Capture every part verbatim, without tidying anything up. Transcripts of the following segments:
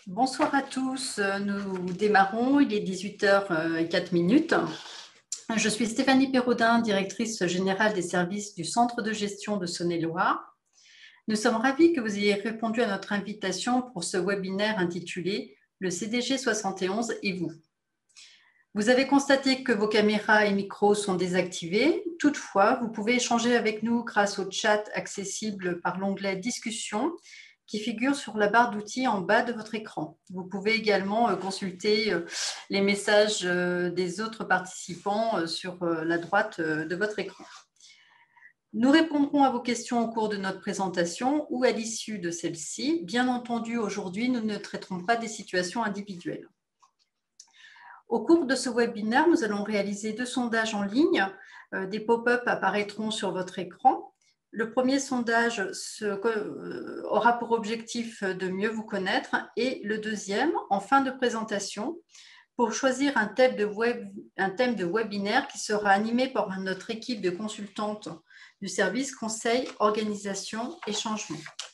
Bonsoir à tous, nous démarrons, il est dix-huit heures zéro quatre minutes. Je suis Stéphanie Pérodin, directrice générale des services du Centre de gestion de Saône-et-Loire. Nous sommes ravis que vous ayez répondu à notre invitation pour ce webinaire intitulé « Le C D G soixante et onze et vous ». Vous avez constaté que vos caméras et micros sont désactivés. Toutefois, vous pouvez échanger avec nous grâce au chat accessible par l'onglet « Discussion » qui figure sur la barre d'outils en bas de votre écran. Vous pouvez également consulter les messages des autres participants sur la droite de votre écran. Nous répondrons à vos questions au cours de notre présentation ou à l'issue de celle-ci. Bien entendu, aujourd'hui, nous ne traiterons pas des situations individuelles. Au cours de ce webinaire, nous allons réaliser deux sondages en ligne. Des pop-up apparaîtront sur votre écran. Le premier sondage aura pour objectif de mieux vous connaître et le deuxième, en fin de présentation, pour choisir un thème de, web, un thème de webinaire qui sera animé par notre équipe de consultantes du service Conseil, Organisation et Changement.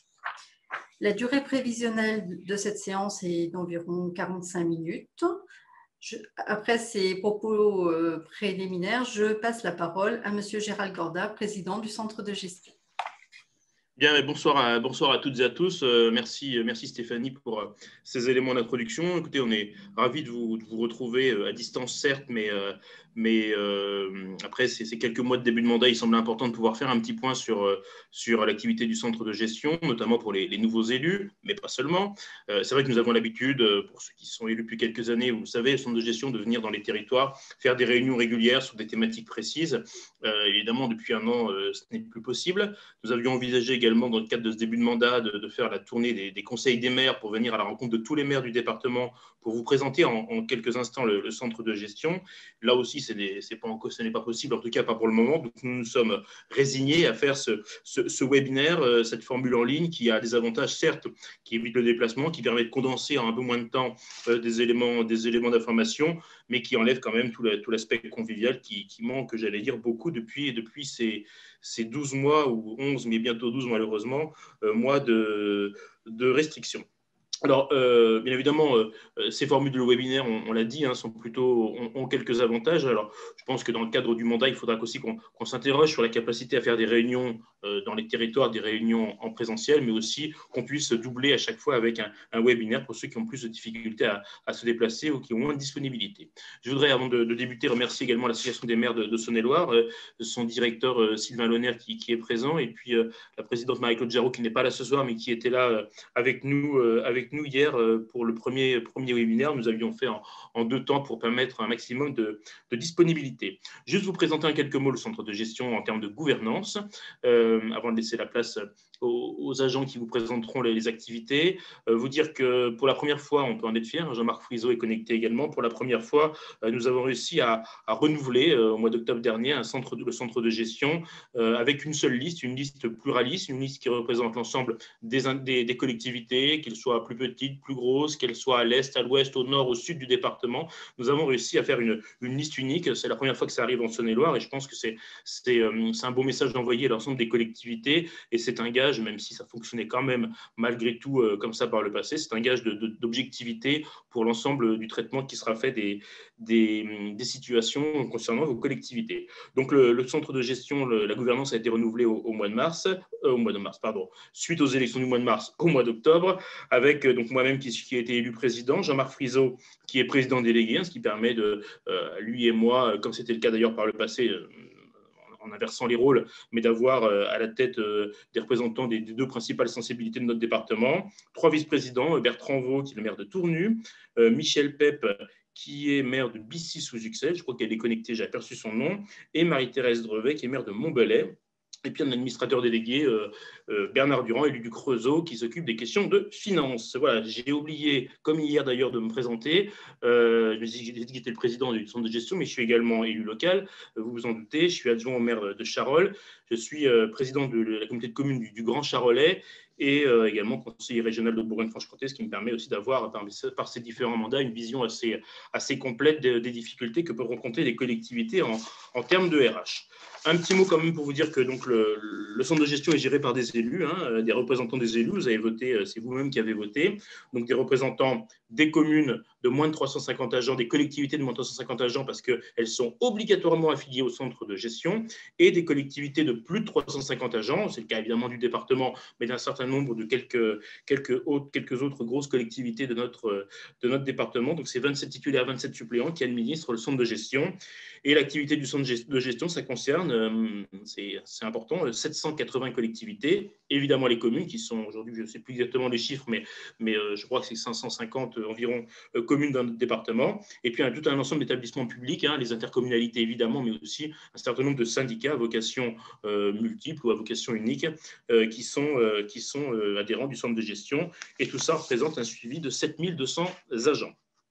La durée prévisionnelle de cette séance est d'environ quarante-cinq minutes. Je, après ces propos euh, préliminaires, je passe la parole à Monsieur Gérald Gorda, président du Centre de gestion. Bien, bonsoir à, bonsoir à toutes et à tous. Euh, merci, merci Stéphanie pour euh, ces éléments d'introduction. Écoutez, on est ravis de vous, de vous retrouver euh, à distance, certes, mais, euh, mais euh, après ces, ces quelques mois de début de mandat, il semble important de pouvoir faire un petit point sur, euh, sur l'activité du centre de gestion, notamment pour les, les nouveaux élus, mais pas seulement. Euh, C'est vrai que nous avons l'habitude, pour ceux qui sont élus depuis quelques années, vous le savez, le centre de gestion, de venir dans les territoires, faire des réunions régulières sur des thématiques précises. Euh, évidemment, depuis un an, euh, ce n'est plus possible. Nous avions envisagé également également dans le cadre de ce début de mandat de, de faire la tournée des, des conseils des maires pour venir à la rencontre de tous les maires du département pour vous présenter en, en quelques instants le, le centre de gestion. Là aussi, c'est pas encore, ce n'est pas possible, en tout cas pas pour le moment. Donc nous nous sommes résignés à faire ce, ce, ce webinaire, euh, cette formule en ligne qui a des avantages, certes, qui évite le déplacement, qui permet de condenser en un peu moins de temps euh, des éléments, des éléments d'information, mais qui enlève quand même tout l'aspect convivial qui, qui manque, j'allais dire, beaucoup depuis, depuis ces, ces douze mois ou onze, mais bientôt douze malheureusement, euh, mois de, de restrictions. Alors, euh, bien évidemment, euh, ces formules de webinaire, on, on l'a dit, hein, sont plutôt, ont, ont quelques avantages. Alors, je pense que dans le cadre du mandat, il faudra aussi qu'on qu'on s'interroge sur la capacité à faire des réunions euh, dans les territoires, des réunions en présentiel, mais aussi qu'on puisse doubler à chaque fois avec un, un webinaire pour ceux qui ont plus de difficultés à, à se déplacer ou qui ont moins de disponibilité. Je voudrais, avant de, de débuter, remercier également l'Association des maires de, de Saône-et-Loire, euh, son directeur euh, Sylvain Lonner qui, qui est présent, et puis euh, la présidente Marie-Claude Jarraud qui n'est pas là ce soir, mais qui était là euh, avec nous, euh, avec nous hier pour le premier, premier webinaire. Nous avions fait en, en deux temps pour permettre un maximum de, de disponibilité. Juste vous présenter en quelques mots le centre de gestion en termes de gouvernance, euh, avant de laisser la place aux, aux agents qui vous présenteront les, les activités. Euh, vous dire que pour la première fois, on peut en être fier, Jean-Marc Friseau est connecté également, pour la première fois, euh, nous avons réussi à, à renouveler euh, au mois d'octobre dernier un centre de, le centre de gestion euh, avec une seule liste, une liste pluraliste, une liste qui représente l'ensemble des, des, des collectivités, qu'elles soient plus petites, plus grosses, qu'elles soient à l'est, à l'ouest, au nord, au sud du département. Nous avons réussi à faire une, une liste unique. C'est la première fois que ça arrive en Saône-et-Loire et je pense que c'est euh, un beau message d'envoyer à l'ensemble des collectivités et c'est un gage, même si ça fonctionnait quand même malgré tout euh, comme ça par le passé, c'est un gage d'objectivité pour l'ensemble du traitement qui sera fait des, des, des situations concernant vos collectivités. Donc le, le centre de gestion, le, la gouvernance a été renouvelée au, au mois de mars, euh, au mois de mars, pardon, suite aux élections du mois de mars au mois d'octobre, avec donc moi-même qui, qui a été élu président, Jean-Marc Friseau qui est président délégué, hein, ce qui permet de, euh, lui et moi, comme c'était le cas d'ailleurs par le passé, euh, en inversant les rôles, mais d'avoir euh, à la tête euh, des représentants des, des deux principales sensibilités de notre département. Trois vice-présidents, Bertrand Vaux, qui est le maire de Tournu, euh, Michel Pep, qui est maire de Bissy-sous-Uxelles, je crois qu'elle est connectée, j'ai aperçu son nom, et Marie-Thérèse Drevet, qui est maire de Montbellet. Et puis un administrateur délégué, euh, euh, Bernard Durand, élu du Creusot, qui s'occupe des questions de finances. Voilà, j'ai oublié, comme hier d'ailleurs, de me présenter. Euh, je me suis dit que j'étais le président du centre de gestion, mais je suis également élu local. Vous vous en doutez, je suis adjoint au maire de Charolles. Je suis euh, président de la communauté de communes du, du Grand Charolais. et euh, également conseiller régional de Bourgogne-Franche-Comté, ce qui me permet aussi d'avoir, par, par ces différents mandats, une vision assez, assez complète des, des difficultés que peuvent rencontrer les collectivités en, en termes de R H. Un petit mot quand même pour vous dire que donc, le, le centre de gestion est géré par des élus, hein, des représentants des élus. Vous avez voté, c'est vous-même qui avez voté. Donc des représentants des communes de moins de trois cent cinquante agents, des collectivités de moins de trois cent cinquante agents parce qu'elles sont obligatoirement affiliées au centre de gestion, et des collectivités de plus de trois cent cinquante agents. C'est le cas évidemment du département, mais d'un certain nombre de quelques, quelques, autres, quelques autres grosses collectivités de notre, de notre département. Donc c'est vingt-sept titulaires, vingt-sept suppléants qui administrent le centre de gestion. Et l'activité du centre de gestion, ça concerne, c'est important, sept cent quatre-vingts collectivités, évidemment les communes qui sont aujourd'hui, je ne sais plus exactement les chiffres, mais, mais je crois que c'est cinq cent cinquante environ communes dans notre département, et puis tout un ensemble d'établissements publics, hein, les intercommunalités évidemment, mais aussi un certain nombre de syndicats à vocation euh, multiple ou à vocation unique euh, qui sont, euh, qui sont euh, adhérents du centre de gestion, et tout ça représente un suivi de sept mille deux cents agents.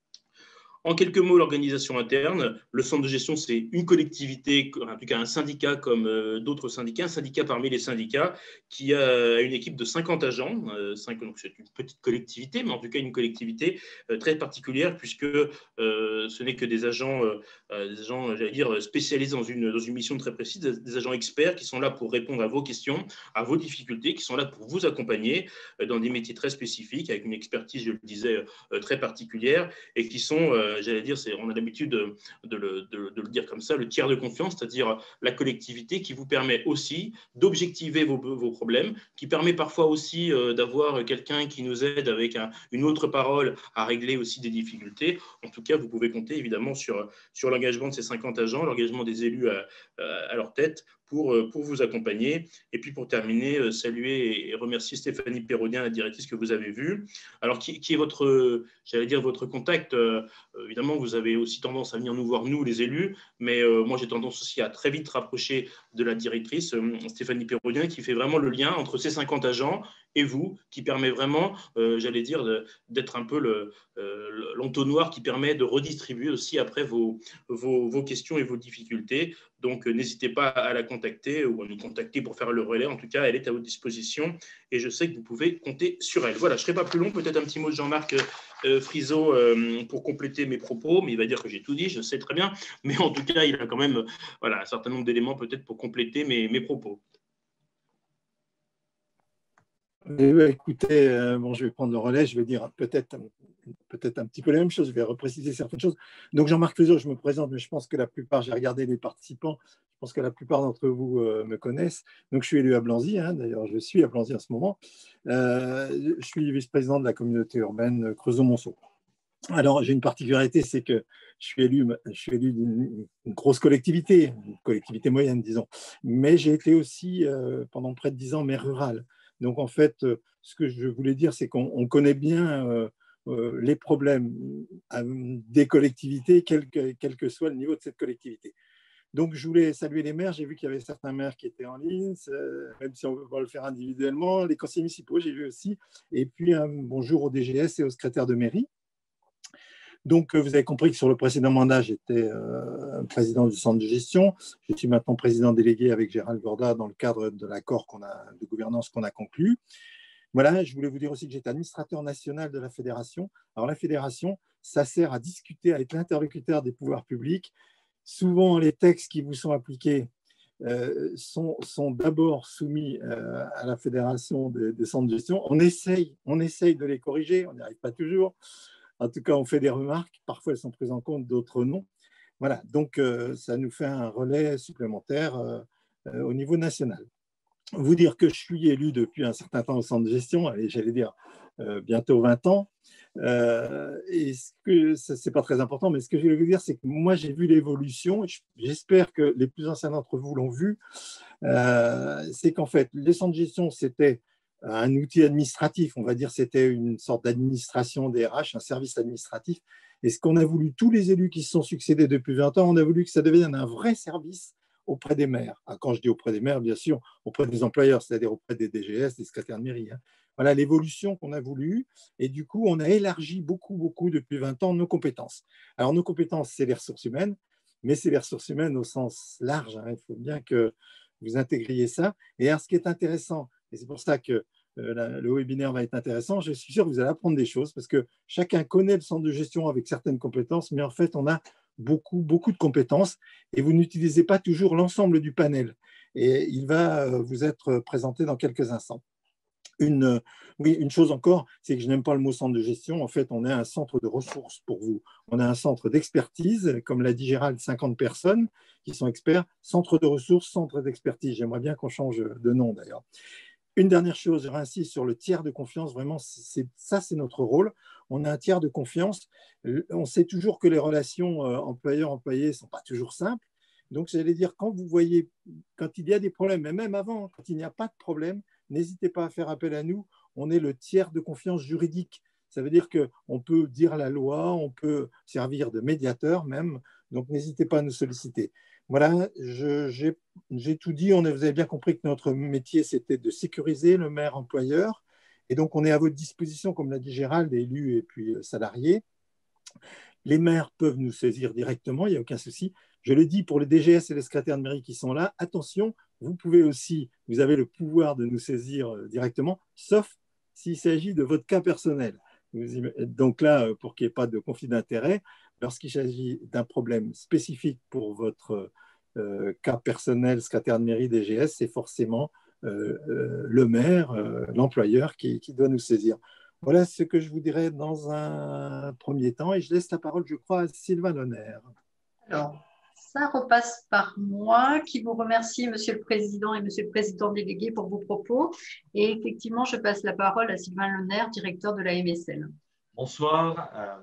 En quelques mots, l'organisation interne, le centre de gestion, c'est une collectivité, en tout cas un syndicat comme euh, d'autres syndicats, un syndicat parmi les syndicats qui a une équipe de cinquante agents. Euh, cinq, donc c'est une petite collectivité, mais en tout cas une collectivité euh, très particulière puisque euh, ce n'est que des agents, euh, des agents, j'allais dire, spécialisés dans une, dans une mission très précise, des agents experts qui sont là pour répondre à vos questions, à vos difficultés, qui sont là pour vous accompagner euh, dans des métiers très spécifiques, avec une expertise, je le disais, euh, très particulière, et qui sont euh, j'allais dire, on a l'habitude de, de, de, de le dire comme ça, le tiers de confiance, c'est-à-dire la collectivité qui vous permet aussi d'objectiver vos, vos problèmes, qui permet parfois aussi euh, d'avoir quelqu'un qui nous aide avec un, une autre parole à régler aussi des difficultés. En tout cas, vous pouvez compter évidemment sur, sur l'engagement de ces cinquante agents, l'engagement des élus à, à leur tête pour, pour vous accompagner. Et puis pour terminer, saluer et remercier Stéphanie Pérodien, la directrice que vous avez vue. Alors, qui, qui est votre, j'allais dire, votre contact euh, Évidemment, vous avez aussi tendance à venir nous voir, nous, les élus, mais euh, moi, j'ai tendance aussi à très vite rapprocher de la directrice, euh, Stéphanie Pérodien, qui fait vraiment le lien entre ces cinquante agents et vous, qui permet vraiment, euh, j'allais dire, d'être un peu l'entonnoir euh, qui permet de redistribuer aussi après vos, vos, vos questions et vos difficultés. Donc, euh, n'hésitez pas à la contacter ou à nous contacter pour faire le relais. En tout cas, elle est à votre disposition et je sais que vous pouvez compter sur elle. Voilà, je ne serai pas plus long. Peut-être un petit mot de Jean-Marc euh, Friseau euh, pour compléter mes propos, mais il va dire que j'ai tout dit, je sais très bien. Mais en tout cas, il a quand même voilà, un certain nombre d'éléments peut-être pour compléter mes, mes propos. Écoutez, euh, bon, je vais prendre le relais, je vais dire peut-être peut-être un petit peu la même chose, je vais repréciser certaines choses. Donc Jean-Marc Friseau, je me présente, mais je pense que la plupart, j'ai regardé les participants, je pense que la plupart d'entre vous euh, me connaissent. Donc je suis élu à Blanzy, hein, d'ailleurs je suis à Blanzy en ce moment. Euh, je suis vice-président de la communauté urbaine Creusot-Monceau. Alors j'ai une particularité, c'est que je suis élu, je suis élu d'une grosse collectivité, une collectivité moyenne, disons. Mais j'ai été aussi, euh, pendant près de dix ans, maire rural. Donc, en fait, ce que je voulais dire, c'est qu'on connaît bien euh, euh, les problèmes des collectivités, quel que, quel que soit le niveau de cette collectivité. Donc, je voulais saluer les maires. J'ai vu qu'il y avait certains maires qui étaient en ligne, même si on va le faire individuellement. Les conseillers municipaux, j'ai vu aussi. Et puis, un bonjour au D G S et au secrétaire de mairie. Donc, vous avez compris que sur le précédent mandat, j'étais euh, président du centre de gestion. Je suis maintenant président délégué avec Gérald Gorda dans le cadre de l'accord qu'on a, de gouvernance qu'on a conclu. Voilà, je voulais vous dire aussi que j'étais administrateur national de la fédération. Alors, la fédération, ça sert à discuter, à être l'interlocuteur des pouvoirs publics. Souvent, les textes qui vous sont appliqués euh, sont, sont d'abord soumis euh, à la fédération des, des centres de gestion. On essaye, on essaye de les corriger, on n'y arrive pas toujours. En tout cas, on fait des remarques. Parfois, elles sont prises en compte, d'autres non. Voilà, donc euh, ça nous fait un relais supplémentaire euh, euh, au niveau national. Vous dire que je suis élu depuis un certain temps au centre de gestion, allez, j'allais dire euh, bientôt vingt ans. Euh, et ce que ce n'est pas très important, mais ce que je voulais vous dire, c'est que moi, j'ai vu l'évolution. J'espère que les plus anciens d'entre vous l'ont vu. Euh, c'est qu'en fait, les centres de gestion, c'était un outil administratif, on va dire, c'était une sorte d'administration des R H, un service administratif. Et ce qu'on a voulu, tous les élus qui se sont succédés depuis vingt ans, on a voulu que ça devienne un vrai service auprès des maires. Ah, quand je dis auprès des maires, bien sûr, auprès des employeurs, c'est-à-dire auprès des D G S, des secrétaires de mairie. Hein. Voilà l'évolution qu'on a voulu. Et du coup, on a élargi beaucoup, beaucoup depuis vingt ans nos compétences. Alors, nos compétences, c'est les ressources humaines, mais c'est les ressources humaines au sens large. Hein. Il faut bien que vous intégriez ça. Et alors, ce qui est intéressant, et c'est pour ça que euh, la, le webinaire va être intéressant. Je suis sûr que vous allez apprendre des choses parce que chacun connaît le centre de gestion avec certaines compétences, mais en fait, on a beaucoup, beaucoup de compétences et vous n'utilisez pas toujours l'ensemble du panel. Et il va vous être présenté dans quelques instants. Une, oui, une chose encore, c'est que je n'aime pas le mot centre de gestion. En fait, on est un centre de ressources pour vous. On a un centre d'expertise, comme l'a dit Gérald, cinquante personnes qui sont experts. Centre de ressources, centre d'expertise. J'aimerais bien qu'on change de nom d'ailleurs. Une dernière chose, je réinsiste sur le tiers de confiance. Vraiment, c'est, ça, c'est notre rôle. On a un tiers de confiance. On sait toujours que les relations employeur-employé ne sont pas toujours simples. Donc, j'allais dire, quand vous voyez, quand il y a des problèmes, mais même avant, quand il n'y a pas de problème, n'hésitez pas à faire appel à nous. On est le tiers de confiance juridique. Ça veut dire qu'on peut dire la loi, on peut servir de médiateur même. Donc, n'hésitez pas à nous solliciter. Voilà, je, j'ai, j'ai tout dit. On a, vous avez bien compris que notre métier, c'était de sécuriser le maire employeur. Et donc, on est à votre disposition, comme l'a dit Gérald, élus et puis salariés. Les maires peuvent nous saisir directement, il n'y a aucun souci. Je le dis pour les D G S et les secrétaires de mairie qui sont là, attention, vous pouvez aussi, vous avez le pouvoir de nous saisir directement, sauf s'il s'agit de votre cas personnel. Donc là, pour qu'il n'y ait pas de conflit d'intérêt, lorsqu'il s'agit d'un problème spécifique pour votre euh, cas personnel, secrétaire de mairie, D G S, c'est forcément euh, euh, le maire, euh, l'employeur qui, qui doit nous saisir. Voilà ce que je vous dirais dans un premier temps et je laisse la parole, je crois, à Sylvain Lonner. Alors, ça repasse par moi qui vous remercie, Monsieur le Président et Monsieur le Président délégué, pour vos propos. Et effectivement, je passe la parole à Sylvain Lonner, directeur de la M S L. Bonsoir. Euh,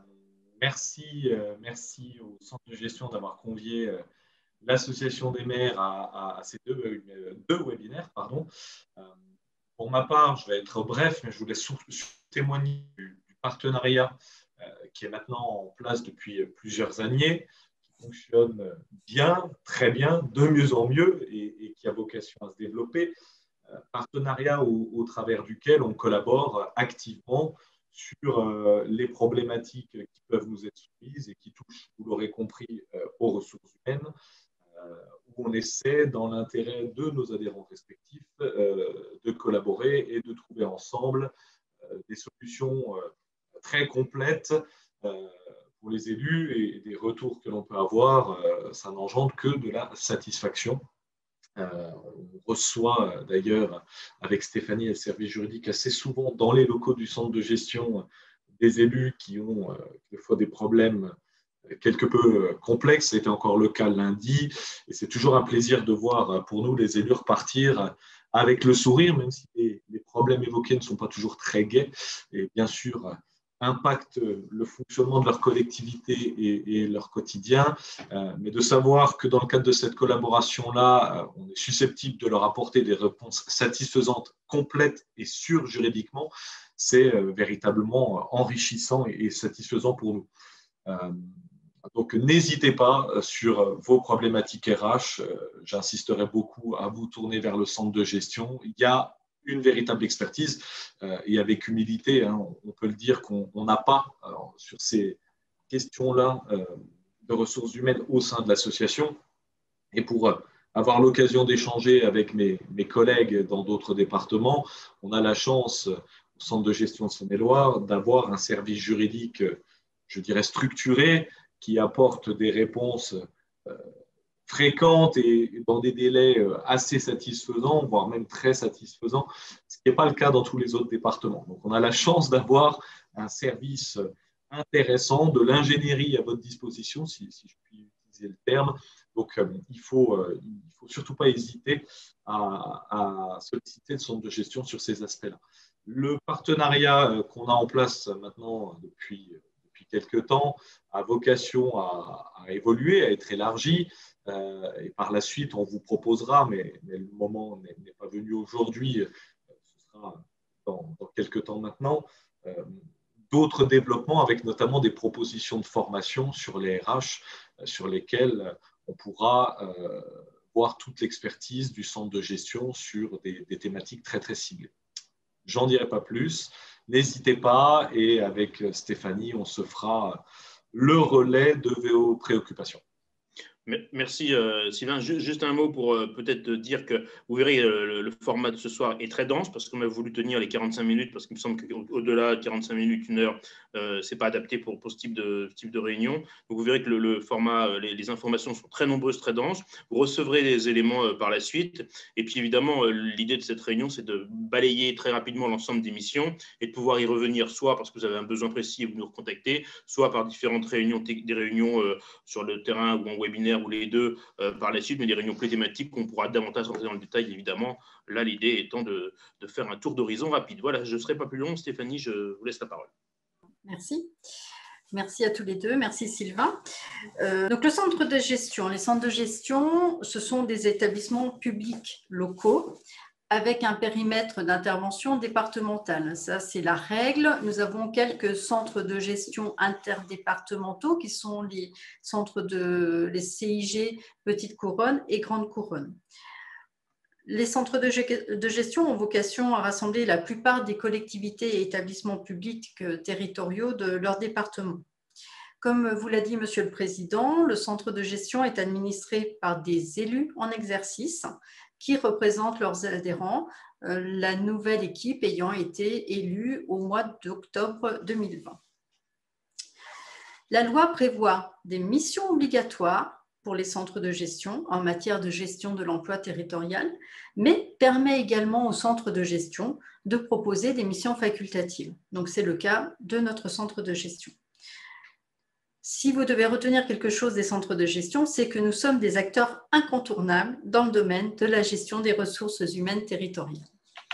merci, euh, merci au centre de gestion d'avoir convié euh, l'association des maires à, à, à ces deux, euh, deux webinaires. Pardon. Euh, pour ma part, je vais être bref, mais je voulais surtout témoigner du, du partenariat euh, qui est maintenant en place depuis plusieurs années, fonctionne bien, très bien, de mieux en mieux et, et qui a vocation à se développer. Euh, partenariat au, au travers duquel on collabore activement sur euh, les problématiques qui peuvent nous être soumises et qui touchent, vous l'aurez compris, euh, aux ressources humaines, euh, où on essaie, dans l'intérêt de nos adhérents respectifs, euh, de collaborer et de trouver ensemble euh, des solutions euh, très complètes euh, pour les élus et des retours que l'on peut avoir, euh, ça n'engendre que de la satisfaction. Euh, on reçoit euh, d'ailleurs avec Stéphanie et le service juridique assez souvent dans les locaux du centre de gestion euh, des élus qui ont euh, des fois des problèmes quelque peu euh, complexes. C'était encore le cas lundi et c'est toujours un plaisir de voir euh, pour nous les élus repartir avec le sourire, même si les, les problèmes évoqués ne sont pas toujours très gais et bien sûr euh, impactent le fonctionnement de leur collectivité et, et leur quotidien, euh, mais de savoir que dans le cadre de cette collaboration-là, euh, on est susceptible de leur apporter des réponses satisfaisantes, complètes et sûres juridiquement, c'est euh, véritablement enrichissant et, et satisfaisant pour nous. Euh, donc, n'hésitez pas sur vos problématiques R H. Euh, j'insisterai beaucoup à vous tourner vers le centre de gestion. Il y a une véritable expertise euh, et avec humilité, hein, on peut le dire qu'on n'a pas alors, sur ces questions-là euh, de ressources humaines au sein de l'association. Et pour euh, avoir l'occasion d'échanger avec mes, mes collègues dans d'autres départements, on a la chance au centre de gestion de Saône-et-Loire d'avoir un service juridique, je dirais structuré, qui apporte des réponses euh, fréquentes et dans des délais assez satisfaisants, voire même très satisfaisants, ce qui n'est pas le cas dans tous les autres départements. Donc, on a la chance d'avoir un service intéressant, de l'ingénierie à votre disposition, si, si je puis utiliser le terme. Donc, euh, il ne faut, euh, il faut surtout pas hésiter à, à solliciter le centre de gestion sur ces aspects-là. Le partenariat qu'on a en place maintenant depuis, depuis quelques temps a vocation à, à évoluer, à être élargi. Euh, et par la suite, on vous proposera, mais, mais le moment n'est pas venu aujourd'hui, ce sera dans, dans quelques temps maintenant, euh, d'autres développements avec notamment des propositions de formation sur les R H, euh, sur lesquelles on pourra euh, voir toute l'expertise du centre de gestion sur des, des thématiques très, très ciblées. J'en dirai pas plus. N'hésitez pas et avec Stéphanie, on se fera le relais de vos préoccupations. Merci euh, Sylvain. Juste un mot pour euh, peut-être dire que vous verrez euh, le, le format de ce soir est très dense parce qu'on a voulu tenir les quarante-cinq minutes parce qu'il me semble qu'au-delà de quarante-cinq minutes, une heure, euh, c'est pas adapté pour, pour ce type de, ce type de réunion. Donc vous verrez que le, le format, les, les informations sont très nombreuses, très denses. Vous recevrez des éléments euh, par la suite. Et puis évidemment, euh, l'idée de cette réunion, c'est de balayer très rapidement l'ensemble des missions et de pouvoir y revenir soit parce que vous avez un besoin précis et vous nous recontactez, soit par différentes réunions, des réunions euh, sur le terrain ou en webinaire ou les deux euh, par la suite, mais des réunions plus thématiques qu'on pourra davantage rentrer dans le détail, évidemment. Là, l'idée étant de, de faire un tour d'horizon rapide. Voilà, je ne serai pas plus long. Stéphanie, je vous laisse la parole. Merci. Merci à tous les deux. Merci Sylvain. Euh, donc, le centre de gestion. Les centres de gestion, ce sont des établissements publics locaux avec un périmètre d'intervention départementale. Ça, c'est la règle. Nous avons quelques centres de gestion interdépartementaux qui sont les centres de les C I G Petite Couronne et Grande Couronne. Les centres de gestion ont vocation à rassembler la plupart des collectivités et établissements publics territoriaux de leur département. Comme vous l'a dit Monsieur le Président, le centre de gestion est administré par des élus en exercice qui représentent leurs adhérents, la nouvelle équipe ayant été élue au mois d'octobre deux mille vingt. La loi prévoit des missions obligatoires pour les centres de gestion en matière de gestion de l'emploi territorial, mais permet également aux centres de gestion de proposer des missions facultatives. Donc, c'est le cas de notre centre de gestion. Si vous devez retenir quelque chose des centres de gestion, c'est que nous sommes des acteurs incontournables dans le domaine de la gestion des ressources humaines territoriales.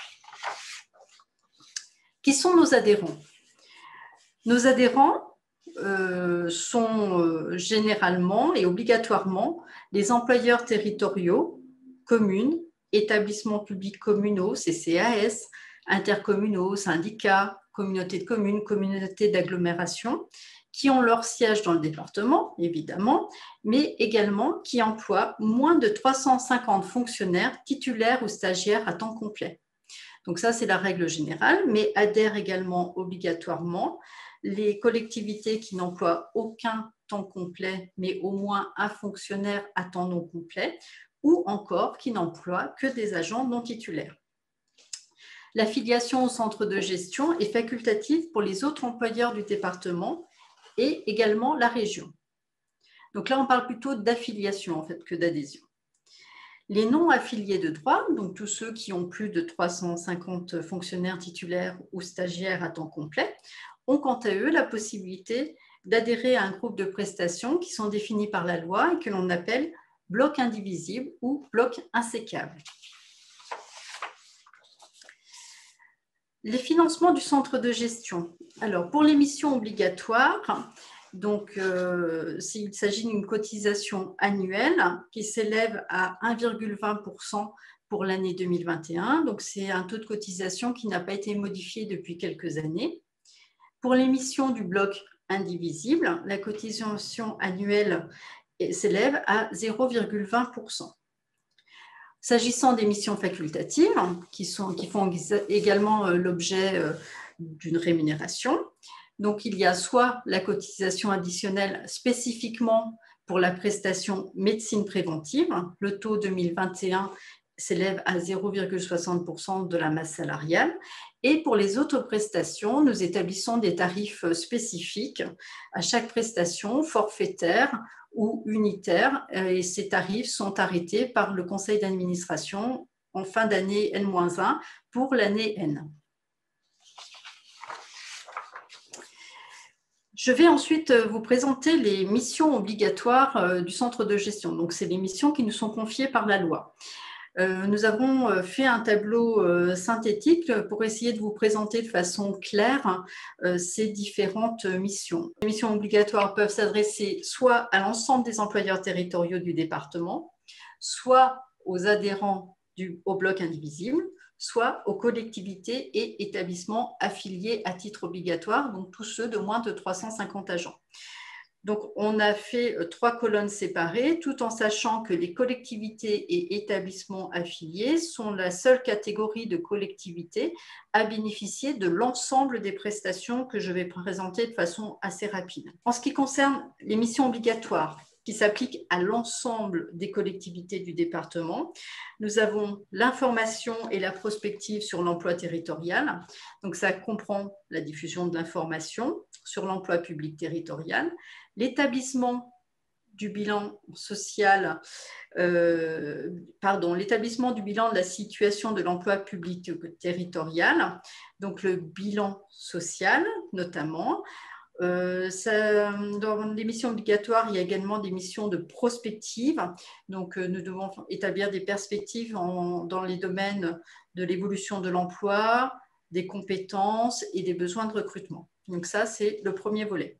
Qui sont nos adhérents? Nos adhérents euh, sont euh, généralement et obligatoirement les employeurs territoriaux, communes, établissements publics communaux, C C A S, intercommunaux, syndicats, communautés de communes, communautés d'agglomération, qui ont leur siège dans le département, évidemment, mais également qui emploient moins de trois cent cinquante fonctionnaires titulaires ou stagiaires à temps complet. Donc ça, c'est la règle générale, mais adhèrent également obligatoirement les collectivités qui n'emploient aucun temps complet, mais au moins un fonctionnaire à temps non complet, ou encore qui n'emploient que des agents non titulaires. L'affiliation au centre de gestion est facultative pour les autres employeurs du département et également la région. Donc là, on parle plutôt d'affiliation en fait que d'adhésion. Les non-affiliés de droit, donc tous ceux qui ont plus de trois cent cinquante fonctionnaires titulaires ou stagiaires à temps complet, ont quant à eux la possibilité d'adhérer à un groupe de prestations qui sont définis par la loi et que l'on appelle bloc indivisible ou bloc insécable. Les financements du centre de gestion. Alors, pour les missions obligatoires, donc, euh, s'il s'agit d'une cotisation annuelle qui s'élève à un virgule vingt pour cent pour l'année deux mille vingt et un, donc c'est un taux de cotisation qui n'a pas été modifié depuis quelques années. Pour les missions du bloc indivisible, la cotisation annuelle s'élève à zéro virgule vingt pour cent. S'agissant des missions facultatives, qui, sont, qui font également l'objet d'une rémunération, donc il y a soit la cotisation additionnelle spécifiquement pour la prestation médecine préventive, le taux deux mille vingt et un s'élève à zéro virgule soixante pour cent de la masse salariale, et pour les autres prestations, nous établissons des tarifs spécifiques à chaque prestation forfaitaire ou unitaire, et ces tarifs sont arrêtés par le conseil d'administration en fin d'année N moins un pour l'année N. Je vais ensuite vous présenter les missions obligatoires du centre de gestion. Donc, c'est les missions qui nous sont confiées par la loi. Nous avons fait un tableau synthétique pour essayer de vous présenter de façon claire ces différentes missions. Les missions obligatoires peuvent s'adresser soit à l'ensemble des employeurs territoriaux du département, soit aux adhérents du, au bloc indivisible, soit aux collectivités et établissements affiliés à titre obligatoire, donc tous ceux de moins de trois cent cinquante agents. Donc, on a fait trois colonnes séparées, tout en sachant que les collectivités et établissements affiliés sont la seule catégorie de collectivités à bénéficier de l'ensemble des prestations que je vais présenter de façon assez rapide. En ce qui concerne les missions obligatoires, qui s'applique à l'ensemble des collectivités du département. Nous avons l'information et la prospective sur l'emploi territorial. Donc, ça comprend la diffusion de l'information sur l'emploi public territorial, l'établissement du bilan social, euh, pardon, l'établissement du bilan de la situation de l'emploi public territorial, donc le bilan social notamment. Euh, ça, dans les missions obligatoires, il y a également des missions de prospective. Donc, euh, nous devons établir des perspectives en, dans les domaines de l'évolution de l'emploi, des compétences et des besoins de recrutement. Donc, ça, c'est le premier volet.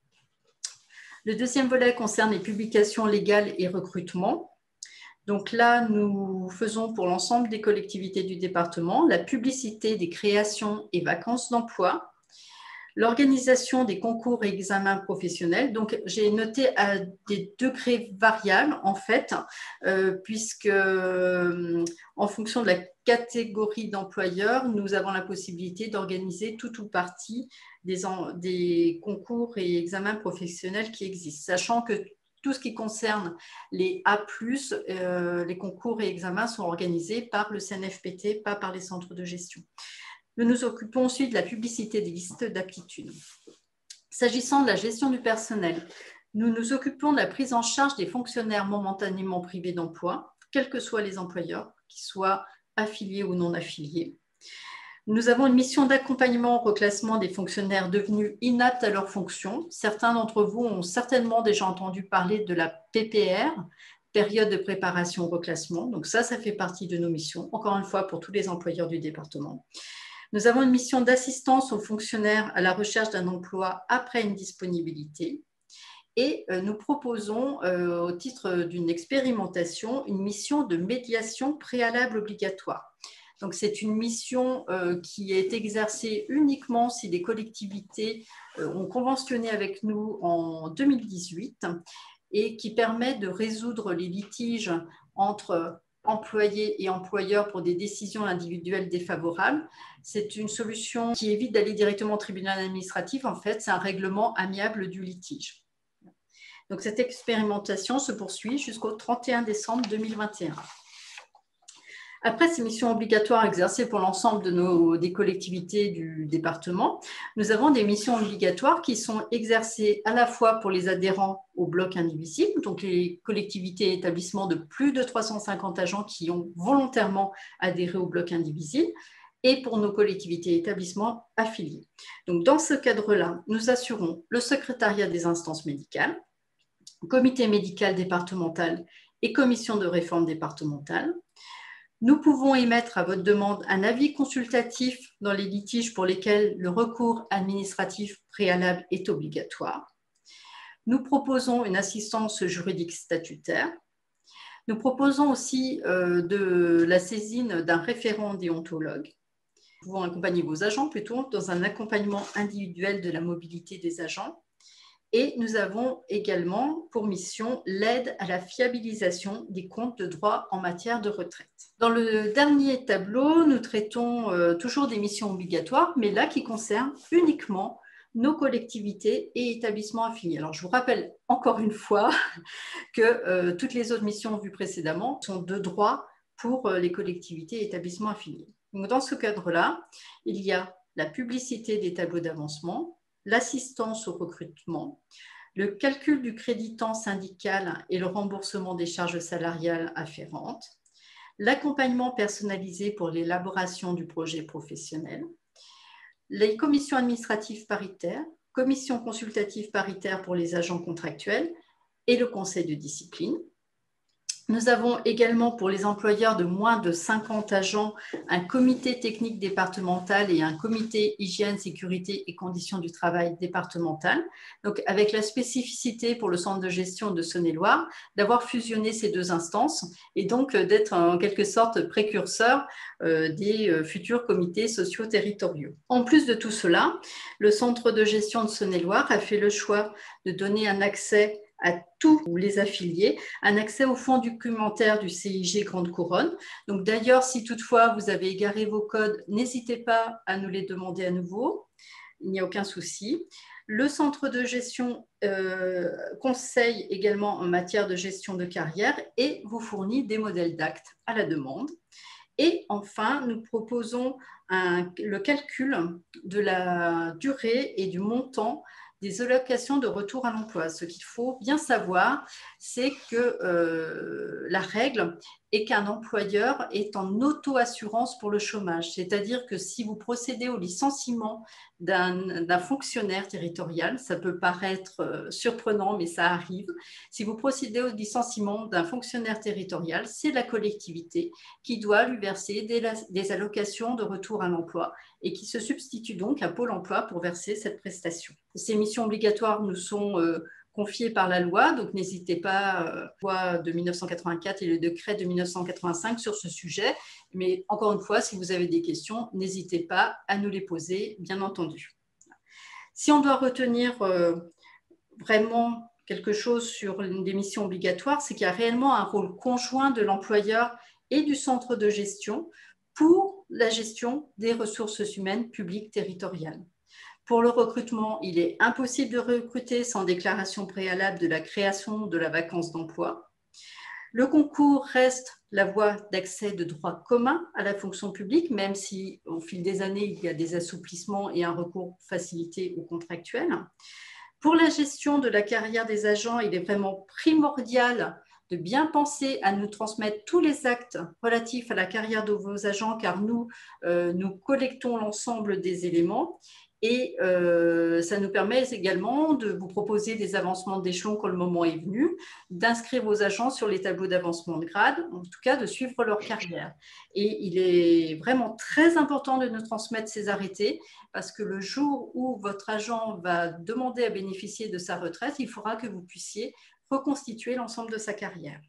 Le deuxième volet concerne les publications légales et recrutement. Donc là, nous faisons pour l'ensemble des collectivités du département la publicité des créations et vacances d'emploi, l'organisation des concours et examens professionnels. Donc, j'ai noté à des degrés variables, en fait, euh, puisque euh, en fonction de la catégorie d'employeurs, nous avons la possibilité d'organiser tout ou partie des, en, des concours et examens professionnels qui existent, sachant que tout ce qui concerne les A plus, euh, les concours et examens sont organisés par le C N F P T, pas par les centres de gestion. Nous nous occupons ensuite de la publicité des listes d'aptitudes. S'agissant de la gestion du personnel, nous nous occupons de la prise en charge des fonctionnaires momentanément privés d'emploi, quels que soient les employeurs, qu'ils soient affiliés ou non affiliés. Nous avons une mission d'accompagnement au reclassement des fonctionnaires devenus inaptes à leurs fonctions. Certains d'entre vous ont certainement déjà entendu parler de la P P R, période de préparation au reclassement. Donc ça, ça fait partie de nos missions, encore une fois pour tous les employeurs du département. Nous avons une mission d'assistance aux fonctionnaires à la recherche d'un emploi après une disponibilité. Et nous proposons, euh, au titre d'une expérimentation, une mission de médiation préalable obligatoire. Donc, c'est une mission euh, qui est exercée uniquement si les collectivités euh, ont conventionné avec nous en deux mille dix-huit et qui permet de résoudre les litiges entre employés et employeurs pour des décisions individuelles défavorables. C'est une solution qui évite d'aller directement au tribunal administratif. En fait, c'est un règlement amiable du litige. Donc, cette expérimentation se poursuit jusqu'au trente et un décembre deux mille vingt et un. Après ces missions obligatoires exercées pour l'ensemble de nos, des collectivités du département, nous avons des missions obligatoires qui sont exercées à la fois pour les adhérents au bloc indivisible, donc les collectivités et établissements de plus de trois cent cinquante agents qui ont volontairement adhéré au bloc indivisible, et pour nos collectivités et établissements affiliés. Donc, dans ce cadre-là, nous assurons le secrétariat des instances médicales, comité médical départemental et commission de réforme départementale. Nous pouvons émettre à votre demande un avis consultatif dans les litiges pour lesquels le recours administratif préalable est obligatoire. Nous proposons une assistance juridique statutaire. Nous proposons aussi euh, de la saisine d'un référent déontologue. Nous pouvons accompagner vos agents plutôt dans un accompagnement individuel de la mobilité des agents. Et nous avons également pour mission l'aide à la fiabilisation des comptes de droit en matière de retraite. Dans le dernier tableau, nous traitons euh, toujours des missions obligatoires, mais là qui concernent uniquement nos collectivités et établissements affiliés. Alors, je vous rappelle encore une fois que euh, toutes les autres missions vues précédemment sont de droit pour euh, les collectivités et établissements affiliés. Donc, dans ce cadre-là, il y a la publicité des tableaux d'avancement, l'assistance au recrutement, le calcul du crédit temps syndical et le remboursement des charges salariales afférentes, l'accompagnement personnalisé pour l'élaboration du projet professionnel, les commissions administratives paritaires, commissions consultatives paritaires pour les agents contractuels et le conseil de discipline. Nous avons également pour les employeurs de moins de cinquante agents un comité technique départemental et un comité hygiène, sécurité et conditions du travail départemental. Donc, avec la spécificité pour le centre de gestion de Saône-et-Loire d'avoir fusionné ces deux instances et donc d'être en quelque sorte précurseur euh, des euh, futurs comités sociaux territoriaux. En plus de tout cela, le centre de gestion de Saône-et-Loire a fait le choix de donner un accès à tous les affiliés, un accès au fonds documentaire du C I G Grande Couronne. Donc d'ailleurs, si toutefois vous avez égaré vos codes, n'hésitez pas à nous les demander à nouveau, il n'y a aucun souci. Le centre de gestion euh, conseille également en matière de gestion de carrière et vous fournit des modèles d'actes à la demande. Et enfin, nous proposons un, le calcul de la durée et du montant des allocations de retour à l'emploi. Ce qu'il faut bien savoir, c'est que euh, la règle est qu'un employeur est en auto-assurance pour le chômage. C'est-à-dire que si vous procédez au licenciement d'un d'un fonctionnaire territorial, ça peut paraître surprenant, mais ça arrive. Si vous procédez au licenciement d'un fonctionnaire territorial, c'est la collectivité qui doit lui verser des, des allocations de retour à l'emploi et qui se substitue donc à Pôle emploi pour verser cette prestation. Ces missions obligatoires nous sont euh, confiées par la loi, donc n'hésitez pas, euh, la loi de mille neuf cent quatre-vingt-quatre et le décret de mille neuf cent quatre-vingt-cinq sur ce sujet. Mais encore une fois, si vous avez des questions, n'hésitez pas à nous les poser, bien entendu. Si on doit retenir euh, vraiment quelque chose sur des missions obligatoires, c'est qu'il y a réellement un rôle conjoint de l'employeur et du centre de gestion pour la gestion des ressources humaines publiques territoriales. Pour le recrutement, il est impossible de recruter sans déclaration préalable de la création de la vacance d'emploi. Le concours reste la voie d'accès de droit commun à la fonction publique, même si au fil des années, il y a des assouplissements et un recours facilité au contractuel. Pour la gestion de la carrière des agents, il est vraiment primordial de bien penser à nous transmettre tous les actes relatifs à la carrière de vos agents, car nous, euh, nous collectons l'ensemble des éléments. Et euh, ça nous permet également de vous proposer des avancements d'échelon quand le moment est venu, d'inscrire vos agents sur les tableaux d'avancement de grade, en tout cas de suivre leur carrière. Et il est vraiment très important de nous transmettre ces arrêtés parce que le jour où votre agent va demander à bénéficier de sa retraite, il faudra que vous puissiez reconstituer l'ensemble de sa carrière.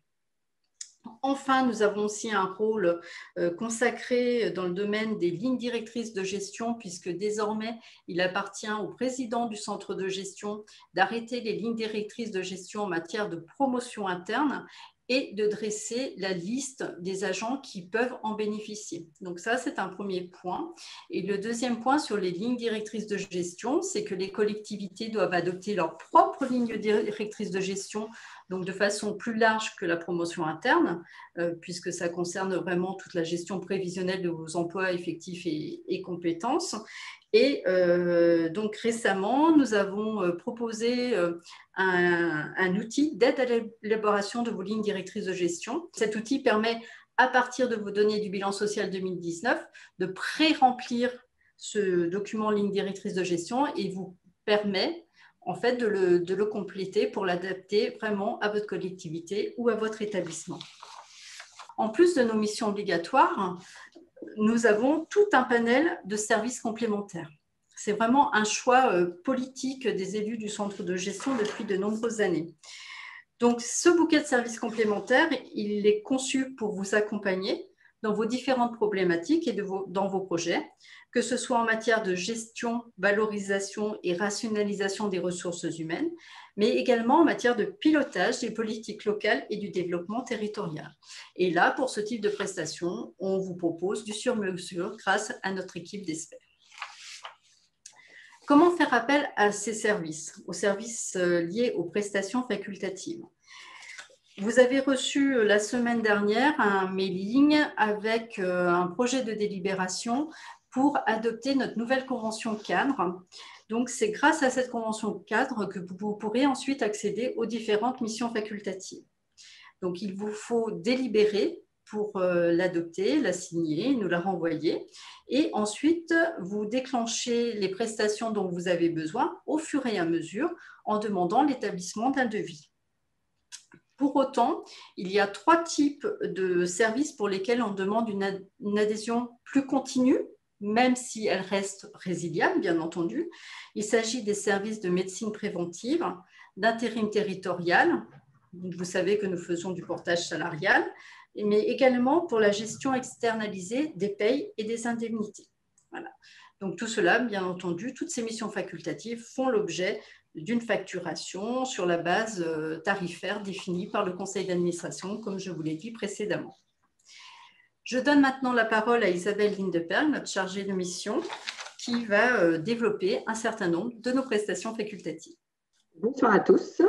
Enfin, nous avons aussi un rôle euh, consacré dans le domaine des lignes directrices de gestion, puisque désormais, il appartient au président du centre de gestion d'arrêter les lignes directrices de gestion en matière de promotion interne et de dresser la liste des agents qui peuvent en bénéficier. Donc ça, c'est un premier point. Et le deuxième point sur les lignes directrices de gestion, c'est que les collectivités doivent adopter leurs propres lignes directrices de gestion, donc de façon plus large que la promotion interne, euh, puisque ça concerne vraiment toute la gestion prévisionnelle de vos emplois effectifs et, et compétences. Et euh, donc récemment, nous avons euh, proposé euh, un, un outil d'aide à l'élaboration de vos lignes directrices de gestion. Cet outil permet, à partir de vos données du bilan social deux mille dix-neuf, de pré-remplir ce document ligne directrice de gestion et vous permet en fait de le, de le compléter pour l'adapter vraiment à votre collectivité ou à votre établissement. En plus de nos missions obligatoires, nous avons tout un panel de services complémentaires. C'est vraiment un choix politique des élus du centre de gestion depuis de nombreuses années. Donc, ce bouquet de services complémentaires, il est conçu pour vous accompagner dans vos différentes problématiques et de vos, dans vos projets, que ce soit en matière de gestion, valorisation et rationalisation des ressources humaines, mais également en matière de pilotage des politiques locales et du développement territorial. Et là, pour ce type de prestations, on vous propose du sur-mesure grâce à notre équipe d'experts. Comment faire appel à ces services, aux services liés aux prestations facultatives ? Vous avez reçu la semaine dernière un mailing avec un projet de délibération pour adopter notre nouvelle convention cadre. Donc, c'est grâce à cette convention cadre que vous pourrez ensuite accéder aux différentes missions facultatives. Donc, il vous faut délibérer pour l'adopter, la signer, nous la renvoyer. Et ensuite, vous déclenchez les prestations dont vous avez besoin au fur et à mesure en demandant l'établissement d'un devis. Pour autant, il y a trois types de services pour lesquels on demande une, une adhésion plus continue, même si elle reste résiliable, bien entendu. Il s'agit des services de médecine préventive, d'intérim territorial. Vous savez que nous faisons du portage salarial, mais également pour la gestion externalisée des payes et des indemnités. Voilà. Donc tout cela, bien entendu, toutes ces missions facultatives font l'objet d'une facturation sur la base tarifaire définie par le conseil d'administration, comme je vous l'ai dit précédemment. Je donne maintenant la parole à Isabelle Lindeperg, notre chargée de mission, qui va développer un certain nombre de nos prestations facultatives. Bonsoir à tous.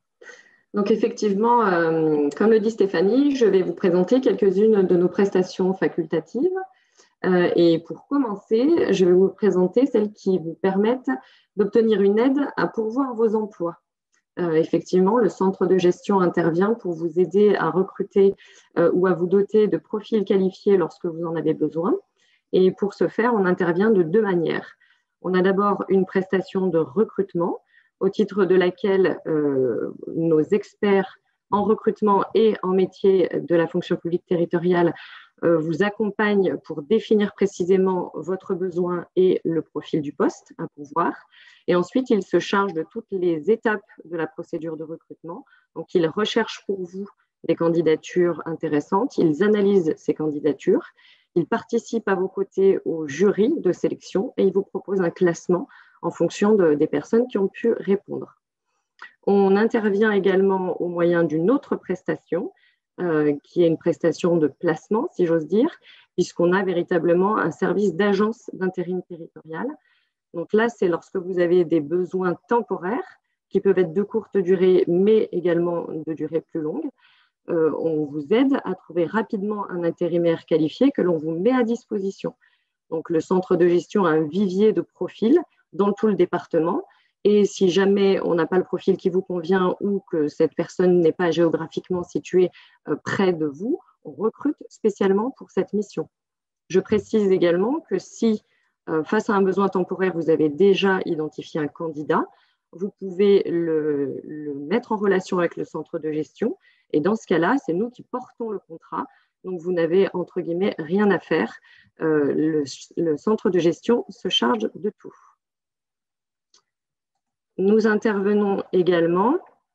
Donc effectivement, euh, comme le dit Stéphanie, je vais vous présenter quelques-unes de nos prestations facultatives. Euh, et pour commencer, je vais vous présenter celles qui vous permettent d'obtenir une aide à pourvoir vos emplois. Euh, effectivement, le centre de gestion intervient pour vous aider à recruter euh, ou à vous doter de profils qualifiés lorsque vous en avez besoin. Et pour ce faire, on intervient de deux manières. On a d'abord une prestation de recrutement, au titre de laquelle euh, nos experts en recrutement et en métier de la fonction publique territoriale euh, vous accompagnent pour définir précisément votre besoin et le profil du poste à pourvoir. Et ensuite, ils se chargent de toutes les étapes de la procédure de recrutement. Donc, ils recherchent pour vous des candidatures intéressantes, ils analysent ces candidatures, ils participent à vos côtés au jury de sélection et ils vous proposent un classement en fonction de, des personnes qui ont pu répondre. On intervient également au moyen d'une autre prestation, euh, qui est une prestation de placement, si j'ose dire, puisqu'on a véritablement un service d'agence d'intérim territorial. Donc là, c'est lorsque vous avez des besoins temporaires, qui peuvent être de courte durée, mais également de durée plus longue. Euh, on vous aide à trouver rapidement un intérimaire qualifié que l'on vous met à disposition. Donc le centre de gestion a un vivier de profils dans tout le département. Et si jamais on n'a pas le profil qui vous convient ou que cette personne n'est pas géographiquement située près de vous, on recrute spécialement pour cette mission. Je précise également que si, face à un besoin temporaire, vous avez déjà identifié un candidat, vous pouvez le, le mettre en relation avec le centre de gestion. Et dans ce cas-là, c'est nous qui portons le contrat. Donc, vous n'avez, entre guillemets, rien à faire. Euh, le, le centre de gestion se charge de tout. Nous intervenons également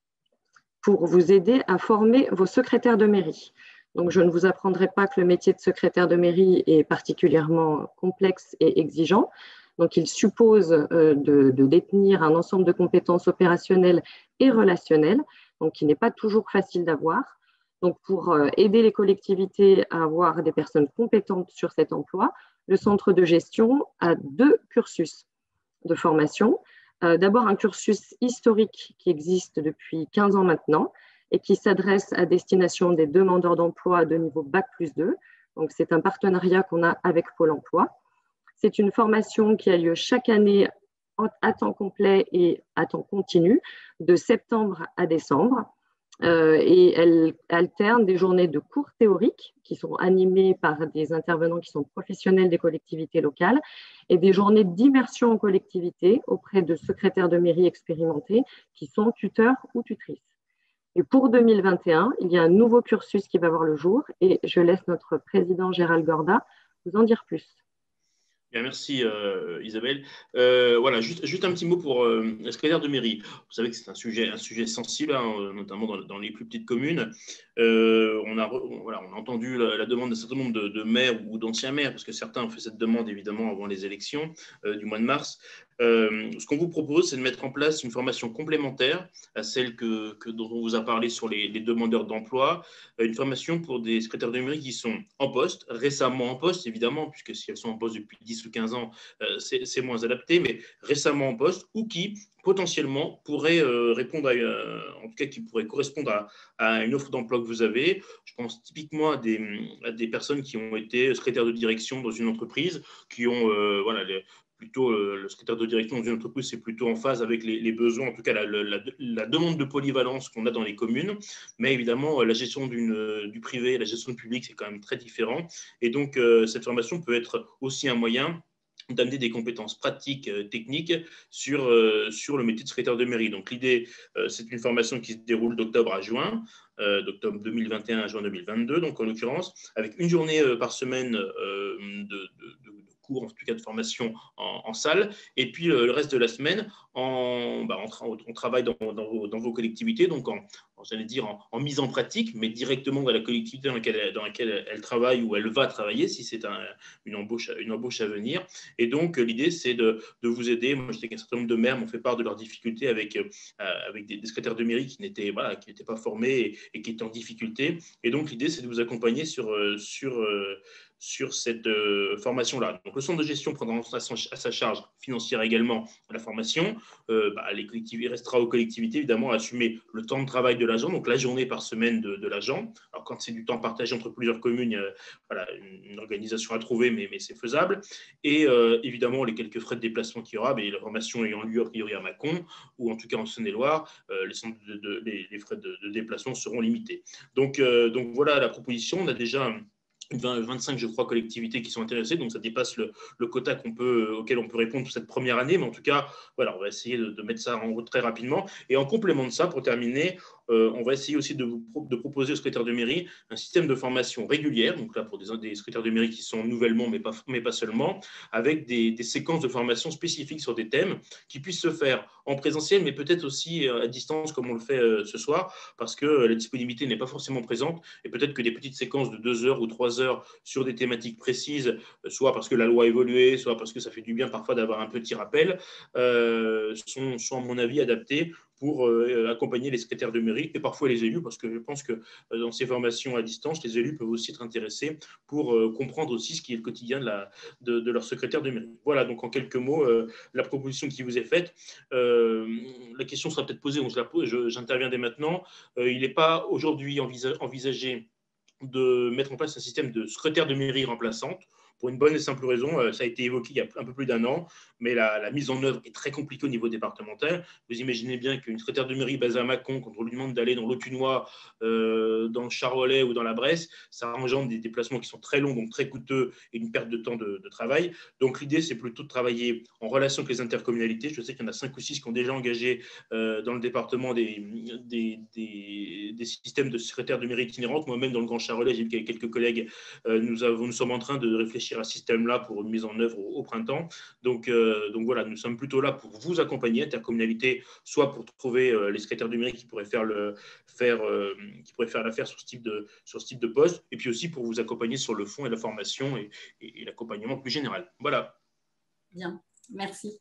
pour vous aider à former vos secrétaires de mairie. Donc, je ne vous apprendrai pas que le métier de secrétaire de mairie est particulièrement complexe et exigeant. Donc, il suppose euh, de, de détenir un ensemble de compétences opérationnelles et relationnelles, donc qui n'est pas toujours facile d'avoir. Donc, pour euh, aider les collectivités à avoir des personnes compétentes sur cet emploi, le centre de gestion a deux cursus de formation. Euh, D'abord, un cursus historique qui existe depuis quinze ans maintenant et qui s'adresse à destination des demandeurs d'emploi de niveau bac plus deux. Donc, c'est un partenariat qu'on a avec Pôle emploi. C'est une formation qui a lieu chaque année à temps complet et à temps continu, de septembre à décembre. Euh, et elle alterne des journées de cours théoriques qui sont animées par des intervenants qui sont professionnels des collectivités locales et des journées d'immersion en collectivité auprès de secrétaires de mairie expérimentés qui sont tuteurs ou tutrices. Et pour deux mille vingt et un, il y a un nouveau cursus qui va voir le jour et je laisse notre président Gérald Gorda vous en dire plus. Bien, merci euh, Isabelle. Euh, voilà, juste, juste un petit mot pour euh, la secrétaire de mairie. Vous savez que c'est un sujet, un sujet sensible, hein, notamment dans, dans les plus petites communes. Euh, on, a, voilà, on a entendu la, la demande d'un certain nombre de, de maires ou d'anciens maires, parce que certains ont fait cette demande évidemment avant les élections euh, du mois de mars. Euh, ce qu'on vous propose, c'est de mettre en place une formation complémentaire à celle que, que, dont on vous a parlé sur les, les demandeurs d'emploi, une formation pour des secrétaires de mairie qui sont en poste, récemment en poste évidemment, puisque si elles sont en poste depuis dix ou quinze ans, euh, c'est moins adapté, mais récemment en poste ou qui potentiellement pourraient euh, répondre à, euh, en tout cas qui pourraient correspondre à, à une offre d'emploi que vous avez. Je pense typiquement à des, à des personnes qui ont été secrétaires de direction dans une entreprise, qui ont euh, voilà, les, plutôt euh, le secrétaire de direction dans une entreprise, c'est plutôt en phase avec les, les besoins, en tout cas la, la, la demande de polyvalence qu'on a dans les communes. Mais évidemment, la gestion d'une, du privé et la gestion du public, c'est quand même très différent. Et donc, euh, cette formation peut être aussi un moyen d'amener des compétences pratiques, euh, techniques sur, euh, sur le métier de secrétaire de mairie. Donc l'idée, euh, c'est une formation qui se déroule d'octobre à juin, euh, d'octobre deux mille vingt et un à juin deux mille vingt-deux, donc en l'occurrence, avec une journée euh, par semaine euh, de, de, de cours, en tout cas de formation en, en salle, et puis euh, le reste de la semaine, en, bah, on, on travaille dans, dans, vos, dans vos collectivités, donc en, j'allais dire en, en mise en pratique, mais directement dans la collectivité dans laquelle, dans laquelle elle travaille ou elle va travailler, si c'est un, une, embauche, une embauche à venir. Et donc, l'idée, c'est de, de vous aider. Moi, je sais qu'un certain nombre de maires m'ont fait part de leurs difficultés avec, euh, avec des, des secrétaires de mairie qui n'étaient voilà, qui n'étaient pas formés et, et qui étaient en difficulté. Et donc, l'idée, c'est de vous accompagner sur, sur, sur cette euh, formation-là. Donc, le centre de gestion prendra à sa charge financière également la formation. Euh, bah, les collectivités, il restera aux collectivités, évidemment, à assumer le temps de travail de l'agent, donc la journée par semaine de, de l'agent. Alors, quand c'est du temps partagé entre plusieurs communes, il y a voilà, une, une organisation à trouver, mais, mais c'est faisable. Et euh, évidemment, les quelques frais de déplacement qu'il y aura, mais la formation ayant lieu a priori à Mâcon, ou en tout cas en Saône-et-Loire, euh, les, de, de, les, les frais de, de déplacement seront limités. Donc, euh, donc voilà la proposition. On a déjà vingt, vingt-cinq, je crois, collectivités qui sont intéressées, donc ça dépasse le, le quota qu'on peut, auquel on peut répondre pour cette première année, mais en tout cas, voilà, on va essayer de, de mettre ça en route très rapidement. Et en complément de ça, pour terminer, euh, on va essayer aussi de, vous, de proposer aux secrétaires de mairie un système de formation régulière, donc là pour des, des secrétaires de mairie qui sont nouvellement, mais pas, mais pas seulement, avec des, des séquences de formation spécifiques sur des thèmes qui puissent se faire en présentiel, mais peut-être aussi à distance comme on le fait euh, ce soir, parce que la disponibilité n'est pas forcément présente, et peut-être que des petites séquences de deux heures ou trois heures sur des thématiques précises, soit parce que la loi a évolué, soit parce que ça fait du bien parfois d'avoir un petit rappel, euh, sont, sont à mon avis adaptées pour euh, accompagner les secrétaires de mairie et parfois les élus, parce que je pense que euh, dans ces formations à distance, les élus peuvent aussi être intéressés pour euh, comprendre aussi ce qui est le quotidien de, la, de, de leur secrétaire de mairie. Voilà, donc en quelques mots, euh, la proposition qui vous est faite. Euh, la question sera peut-être posée, donc je la pose, je, j'interviens dès maintenant. Euh, il n'est pas aujourd'hui envisagé, envisagé de mettre en place un système de secrétaire de mairie remplaçante, pour une bonne et simple raison. Ça a été évoqué il y a un peu plus d'un an, mais la, la mise en œuvre est très compliquée au niveau départemental. Vous imaginez bien qu'une secrétaire de mairie basée à Mâcon, quand on lui demande d'aller dans l'Autunois, euh, dans le Charolais ou dans la Bresse, ça engendre des déplacements qui sont très longs, donc très coûteux, et une perte de temps de, de travail. Donc l'idée, c'est plutôt de travailler en relation avec les intercommunalités. Je sais qu'il y en a cinq ou six qui ont déjà engagé euh, dans le département des, des, des, des systèmes de secrétaires de mairie itinérantes. Moi-même, dans le Grand Charolais, j'ai vu qu'avec quelques collègues, euh, nous, avons, nous sommes en train de réfléchir à ce système-là pour une mise en œuvre au, au printemps. Donc, euh, donc voilà, nous sommes plutôt là pour vous accompagner, intercommunalité, soit pour trouver euh, les secrétaires de mairie qui pourraient faire le, faire, euh, qui pourraient faire l'affaire sur ce type de, sur ce type de poste, et puis aussi pour vous accompagner sur le fond et la formation et, et, et l'accompagnement plus général. Voilà. Bien. Merci.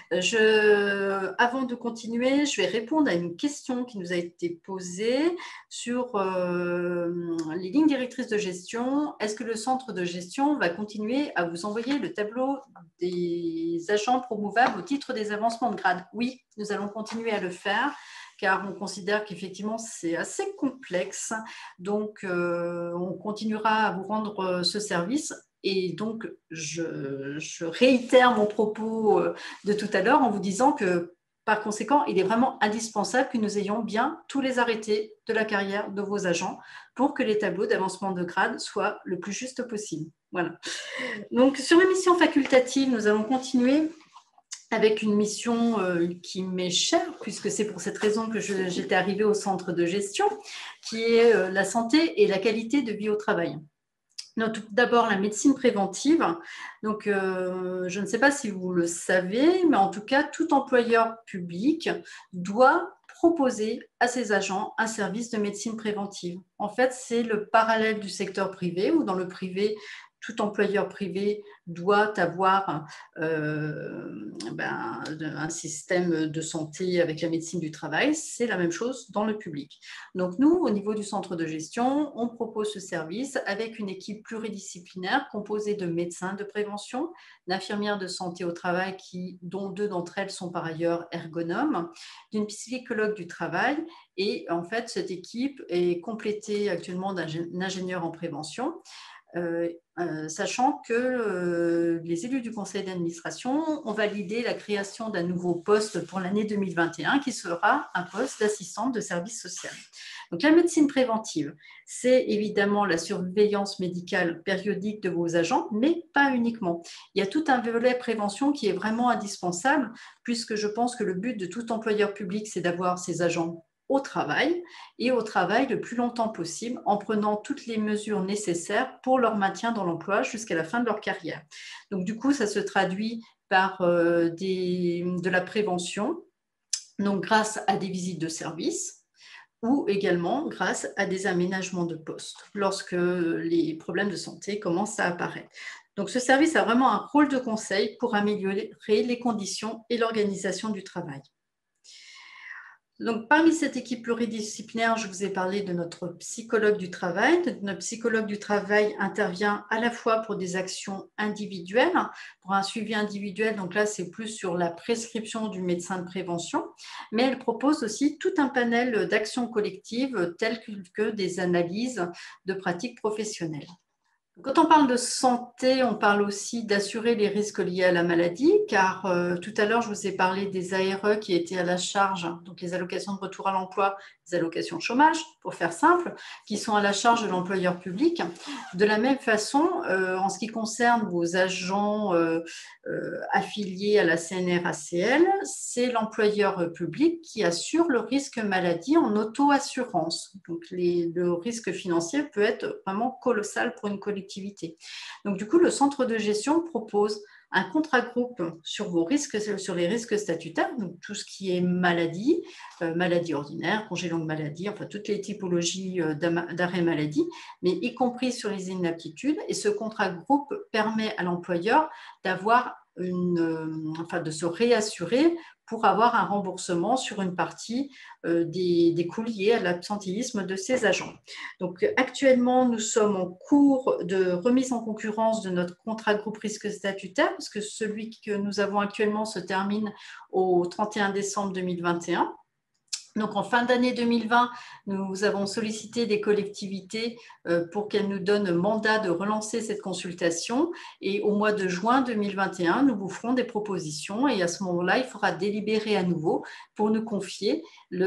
Je, avant de continuer, je vais répondre à une question qui nous a été posée sur euh, les lignes directrices de gestion. Est-ce que le centre de gestion va continuer à vous envoyer le tableau des agents promouvables au titre des avancements de grade? Oui, nous allons continuer à le faire, car on considère qu'effectivement, c'est assez complexe. Donc, euh, on continuera à vous rendre ce service. Et donc, je, je réitère mon propos de tout à l'heure en vous disant que, par conséquent, il est vraiment indispensable que nous ayons bien tous les arrêtés de la carrière de vos agents pour que les tableaux d'avancement de grade soient le plus juste possible. Voilà. Donc, sur les missions facultatives, nous allons continuer avec une mission euh, qui m'est chère, puisque c'est pour cette raison que je, j'étais arrivée au centre de gestion, qui est euh, la santé et la qualité de vie au travail. Donc, tout d'abord, la médecine préventive. Donc, euh, je ne sais pas si vous le savez, mais en tout cas, tout employeur public doit proposer à ses agents un service de médecine préventive. En fait, c'est le parallèle du secteur privé, où dans le privé, tout employeur privé doit avoir euh, ben, un système de santé avec la médecine du travail. C'est la même chose dans le public. Donc nous, au niveau du centre de gestion, on propose ce service avec une équipe pluridisciplinaire composée de médecins de prévention, d'infirmières de santé au travail, qui, dont deux d'entre elles sont par ailleurs ergonomes, d'une psychologue du travail. Et en fait, cette équipe est complétée actuellement d'un ingénieur en prévention. Euh, euh, sachant que euh, les élus du conseil d'administration ont validé la création d'un nouveau poste pour l'année deux mille vingt et un qui sera un poste d'assistante de service social. Donc la médecine préventive, c'est évidemment la surveillance médicale périodique de vos agents, mais pas uniquement. Il y a tout un volet prévention qui est vraiment indispensable, puisque je pense que le but de tout employeur public, c'est d'avoir ses agents au travail et au travail le plus longtemps possible en prenant toutes les mesures nécessaires pour leur maintien dans l'emploi jusqu'à la fin de leur carrière. Donc du coup, ça se traduit par euh, des, de la prévention, donc grâce à des visites de service ou également grâce à des aménagements de poste lorsque les problèmes de santé commencent à apparaître. Donc ce service a vraiment un rôle de conseil pour améliorer les conditions et l'organisation du travail. Donc, parmi cette équipe pluridisciplinaire, je vous ai parlé de notre psychologue du travail. Notre psychologue du travail intervient à la fois pour des actions individuelles, pour un suivi individuel, donc là, c'est plus sur la prescription du médecin de prévention, mais elle propose aussi tout un panel d'actions collectives telles que des analyses de pratiques professionnelles. Quand on parle de santé, on parle aussi d'assurer les risques liés à la maladie, car euh, tout à l'heure, je vous ai parlé des A R E qui étaient à la charge, donc les allocations de retour à l'emploi, les allocations de chômage, pour faire simple, qui sont à la charge de l'employeur public. De la même façon, euh, en ce qui concerne vos agents euh, euh, affiliés à la C N R A C L, c'est l'employeur public qui assure le risque maladie en auto-assurance. Donc, les, le risque financier peut être vraiment colossal pour une collectivité. Donc, du coup, le centre de gestion propose un contrat groupe sur vos risques, sur les risques statutaires, donc tout ce qui est maladie, euh, maladie ordinaire, congé longue maladie, enfin toutes les typologies d'arrêt maladie, mais y compris sur les inaptitudes. Et ce contrat groupe permet à l'employeur d'avoir une, euh, enfin de se réassurer pour avoir un remboursement sur une partie euh, des, des coûts liés à l'absentéisme de ses agents. Donc actuellement, nous sommes en cours de remise en concurrence de notre contrat groupe risque statutaire, parce que celui que nous avons actuellement se termine au trente et un décembre deux mille vingt et un. Donc, en fin d'année deux mille vingt, nous avons sollicité des collectivités pour qu'elles nous donnent mandat de relancer cette consultation. Et au mois de juin deux mille vingt et un, nous vous ferons des propositions. Et à ce moment-là, il faudra délibérer à nouveau pour nous confier,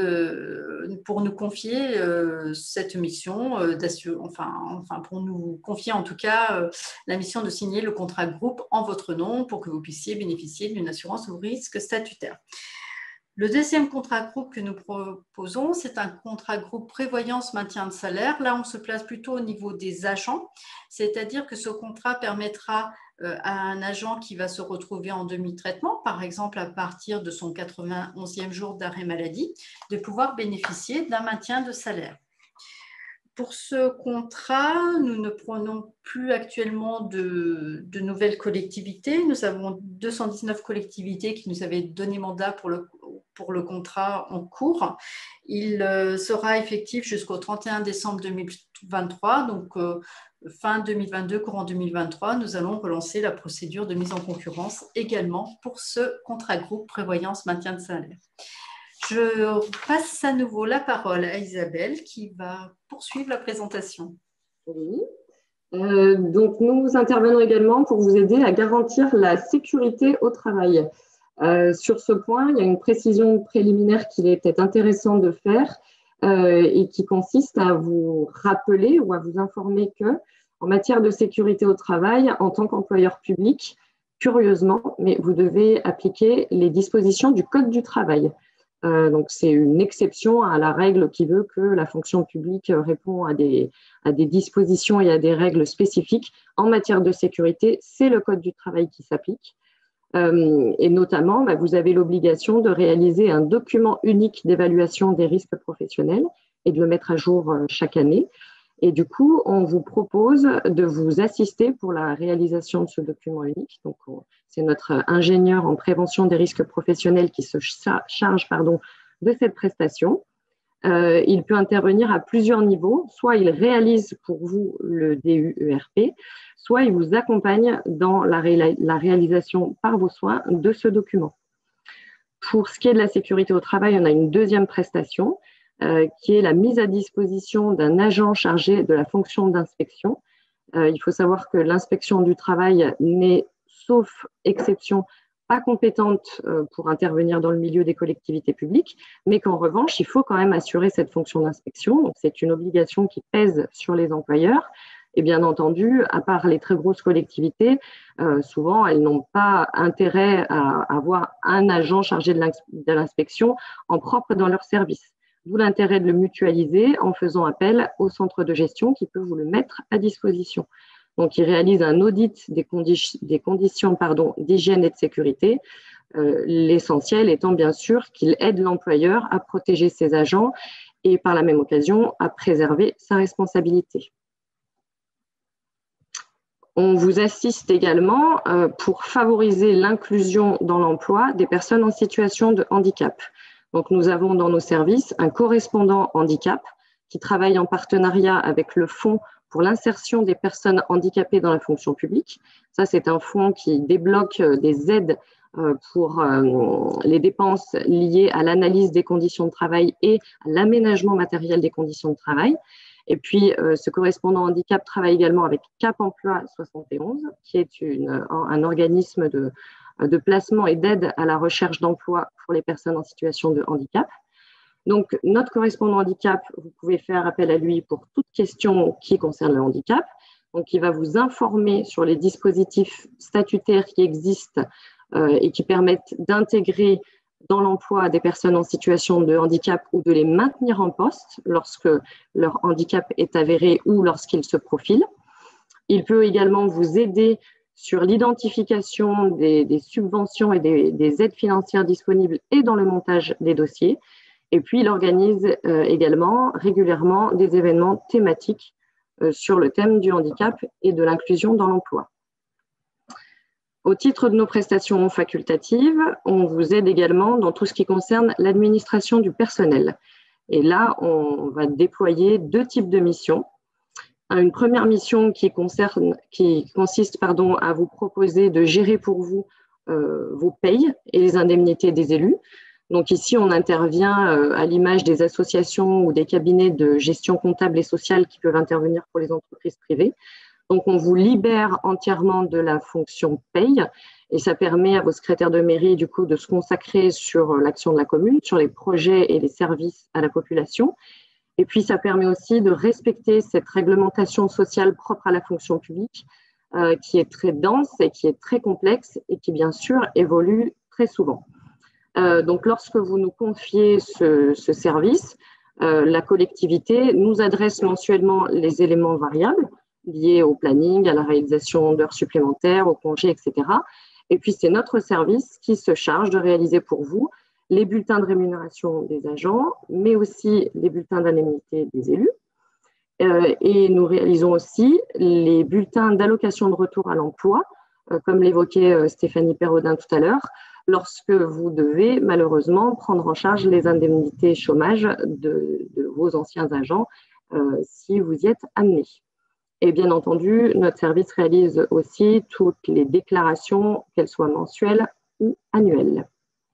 le, pour nous confier euh, cette mission, euh, enfin, enfin, pour nous confier en tout cas euh, la mission de signer le contrat groupe en votre nom pour que vous puissiez bénéficier d'une assurance au risque statutaire. Le deuxième contrat groupe que nous proposons, c'est un contrat groupe prévoyance maintien de salaire. Là, on se place plutôt au niveau des agents, c'est-à-dire que ce contrat permettra à un agent qui va se retrouver en demi-traitement, par exemple à partir de son quatre-vingt-onzième jour d'arrêt maladie, de pouvoir bénéficier d'un maintien de salaire. Pour ce contrat, nous ne prenons plus actuellement de, de nouvelles collectivités. Nous avons deux cent dix-neuf collectivités qui nous avaient donné mandat pour le, pour le contrat en cours. Il euh, sera effectif jusqu'au trente et un décembre deux mille vingt-trois. Donc, euh, fin deux mille vingt-deux, courant deux mille vingt-trois, nous allons relancer la procédure de mise en concurrence également pour ce contrat groupe prévoyance maintien de salaire. Je passe à nouveau la parole à Isabelle qui va poursuivre la présentation. Oui. Euh, donc, nous intervenons également pour vous aider à garantir la sécurité au travail. Euh, sur ce point, il y a une précision préliminaire qu'il est peut-être intéressant de faire euh, et qui consiste à vous rappeler ou à vous informer que, en matière de sécurité au travail, en tant qu'employeur public, curieusement, mais vous devez appliquer les dispositions du Code du travail. Euh, donc, c'est une exception à la règle qui veut que la fonction publique répond à des, à des dispositions et à des règles spécifiques. En matière de sécurité, c'est le Code du travail qui s'applique. Euh, et notamment, bah, vous avez l'obligation de réaliser un document unique d'évaluation des risques professionnels et de le mettre à jour euh, chaque année. Et du coup, on vous propose de vous assister pour la réalisation de ce document unique. Donc, c'est notre ingénieur en prévention des risques professionnels qui se charge pardon, de cette prestation. Euh, il peut intervenir à plusieurs niveaux. Soit il réalise pour vous le D U E R P, soit il vous accompagne dans la, ré la réalisation par vos soins de ce document. Pour ce qui est de la sécurité au travail, on a une deuxième prestation. Euh, qui est la mise à disposition d'un agent chargé de la fonction d'inspection. Euh, il faut savoir que l'inspection du travail n'est, sauf exception, pas compétente euh, pour intervenir dans le milieu des collectivités publiques, mais qu'en revanche, il faut quand même assurer cette fonction d'inspection. Donc, c'est une obligation qui pèse sur les employeurs. Et bien entendu, à part les très grosses collectivités, euh, souvent, elles n'ont pas intérêt à avoir un agent chargé de l'inspection en propre dans leur service. D'où l'intérêt de le mutualiser en faisant appel au centre de gestion qui peut vous le mettre à disposition. Donc, il réalise un audit des, condi des conditions pardon, d'hygiène et de sécurité, euh, l'essentiel étant bien sûr qu'il aide l'employeur à protéger ses agents et par la même occasion à préserver sa responsabilité. On vous assiste également euh, pour favoriser l'inclusion dans l'emploi des personnes en situation de handicap. Donc, nous avons dans nos services un correspondant handicap qui travaille en partenariat avec le Fonds pour l'insertion des personnes handicapées dans la fonction publique. Ça, c'est un fonds qui débloque des aides pour les dépenses liées à l'analyse des conditions de travail et à l'aménagement matériel des conditions de travail. Et puis, ce correspondant handicap travaille également avec Cap Emploi soixante et onze, qui est une, un organisme de, de placement et d'aide à la recherche d'emploi pour les personnes en situation de handicap. Donc, notre correspondant handicap, vous pouvez faire appel à lui pour toute question qui concerne le handicap. Donc, il va vous informer sur les dispositifs statutaires qui existent euh, et qui permettent d'intégrer dans l'emploi des personnes en situation de handicap ou de les maintenir en poste lorsque leur handicap est avéré ou lorsqu'il se profile. Il peut également vous aider sur l'identification des, des subventions et des, des aides financières disponibles et dans le montage des dossiers. Et puis, il organise euh, également régulièrement des événements thématiques euh, sur le thème du handicap et de l'inclusion dans l'emploi. Au titre de nos prestations facultatives, on vous aide également dans tout ce qui concerne l'administration du personnel. Et là, on va déployer deux types de missions. Une première mission qui, concerne, qui consiste pardon, à vous proposer de gérer pour vous euh, vos payes et les indemnités des élus. Donc ici, on intervient euh, à l'image des associations ou des cabinets de gestion comptable et sociale qui peuvent intervenir pour les entreprises privées. Donc, on vous libère entièrement de la fonction paye et ça permet à vos secrétaires de mairie du coup de se consacrer sur l'action de la commune, sur les projets et les services à la population. Et puis, ça permet aussi de respecter cette réglementation sociale propre à la fonction publique euh, qui est très dense et qui est très complexe et qui, bien sûr, évolue très souvent. Euh, donc, lorsque vous nous confiez ce, ce service, euh, la collectivité nous adresse mensuellement les éléments variables liés au planning, à la réalisation d'heures supplémentaires, aux congés, et cetera. Et puis, c'est notre service qui se charge de réaliser pour vous les bulletins de rémunération des agents, mais aussi les bulletins d'indemnité des élus. Euh, et nous réalisons aussi les bulletins d'allocation de retour à l'emploi, euh, comme l'évoquait euh, Stéphanie Perrodin tout à l'heure, lorsque vous devez malheureusement prendre en charge les indemnités chômage de, de vos anciens agents euh, si vous y êtes amenés. Et bien entendu, notre service réalise aussi toutes les déclarations, qu'elles soient mensuelles ou annuelles.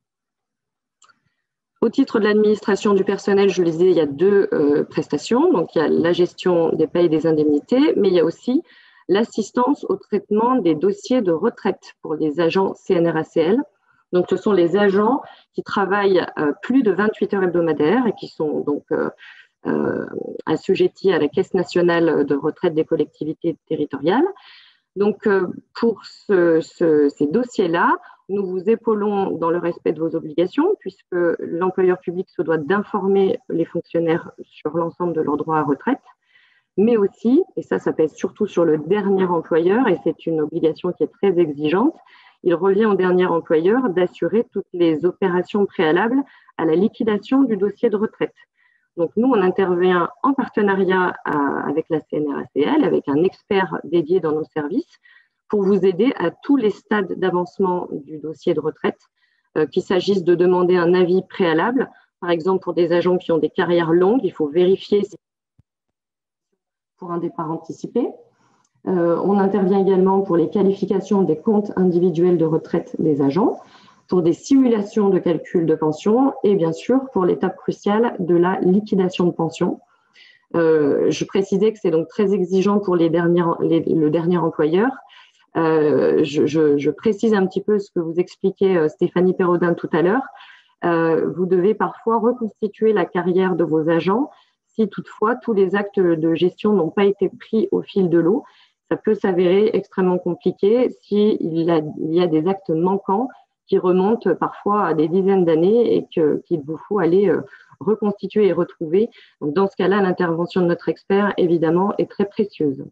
Au titre de l'administration du personnel, je le disais, il y a deux euh, prestations. Donc, il y a la gestion des payes et des indemnités, mais il y a aussi l'assistance au traitement des dossiers de retraite pour les agents C N R A C L. Donc, ce sont les agents qui travaillent euh, plus de vingt-huit heures hebdomadaires et qui sont donc euh, euh, assujettis à la Caisse nationale de retraite des collectivités territoriales. Donc, euh, pour ce, ce, ces dossiers-là, nous vous épaulons dans le respect de vos obligations, puisque l'employeur public se doit d'informer les fonctionnaires sur l'ensemble de leurs droits à retraite, mais aussi, et ça, ça pèse surtout sur le dernier employeur, et c'est une obligation qui est très exigeante, il revient au dernier employeur d'assurer toutes les opérations préalables à la liquidation du dossier de retraite. Donc, nous, on intervient en partenariat à, avec la C N R A C L, avec un expert dédié dans nos services, pour vous aider à tous les stades d'avancement du dossier de retraite, euh, qu'il s'agisse de demander un avis préalable. Par exemple, pour des agents qui ont des carrières longues, il faut vérifier si pour un départ anticipé. Euh, on intervient également pour les qualifications des comptes individuels de retraite des agents, pour des simulations de calcul de pension et bien sûr pour l'étape cruciale de la liquidation de pension. Euh, je précisais que c'est donc très exigeant pour les derniers, les, le dernier employeur. Euh, je, je, je précise un petit peu ce que vous expliquait euh, Stéphanie Perrodin tout à l'heure. Euh, vous devez parfois reconstituer la carrière de vos agents si toutefois tous les actes de gestion n'ont pas été pris au fil de l'eau. Ça peut s'avérer extrêmement compliqué s'il y a, il y a des actes manquants qui remontent parfois à des dizaines d'années et que, qu'il vous faut aller euh, reconstituer et retrouver. Donc, dans ce cas-là, l'intervention de notre expert, évidemment, est très précieuse.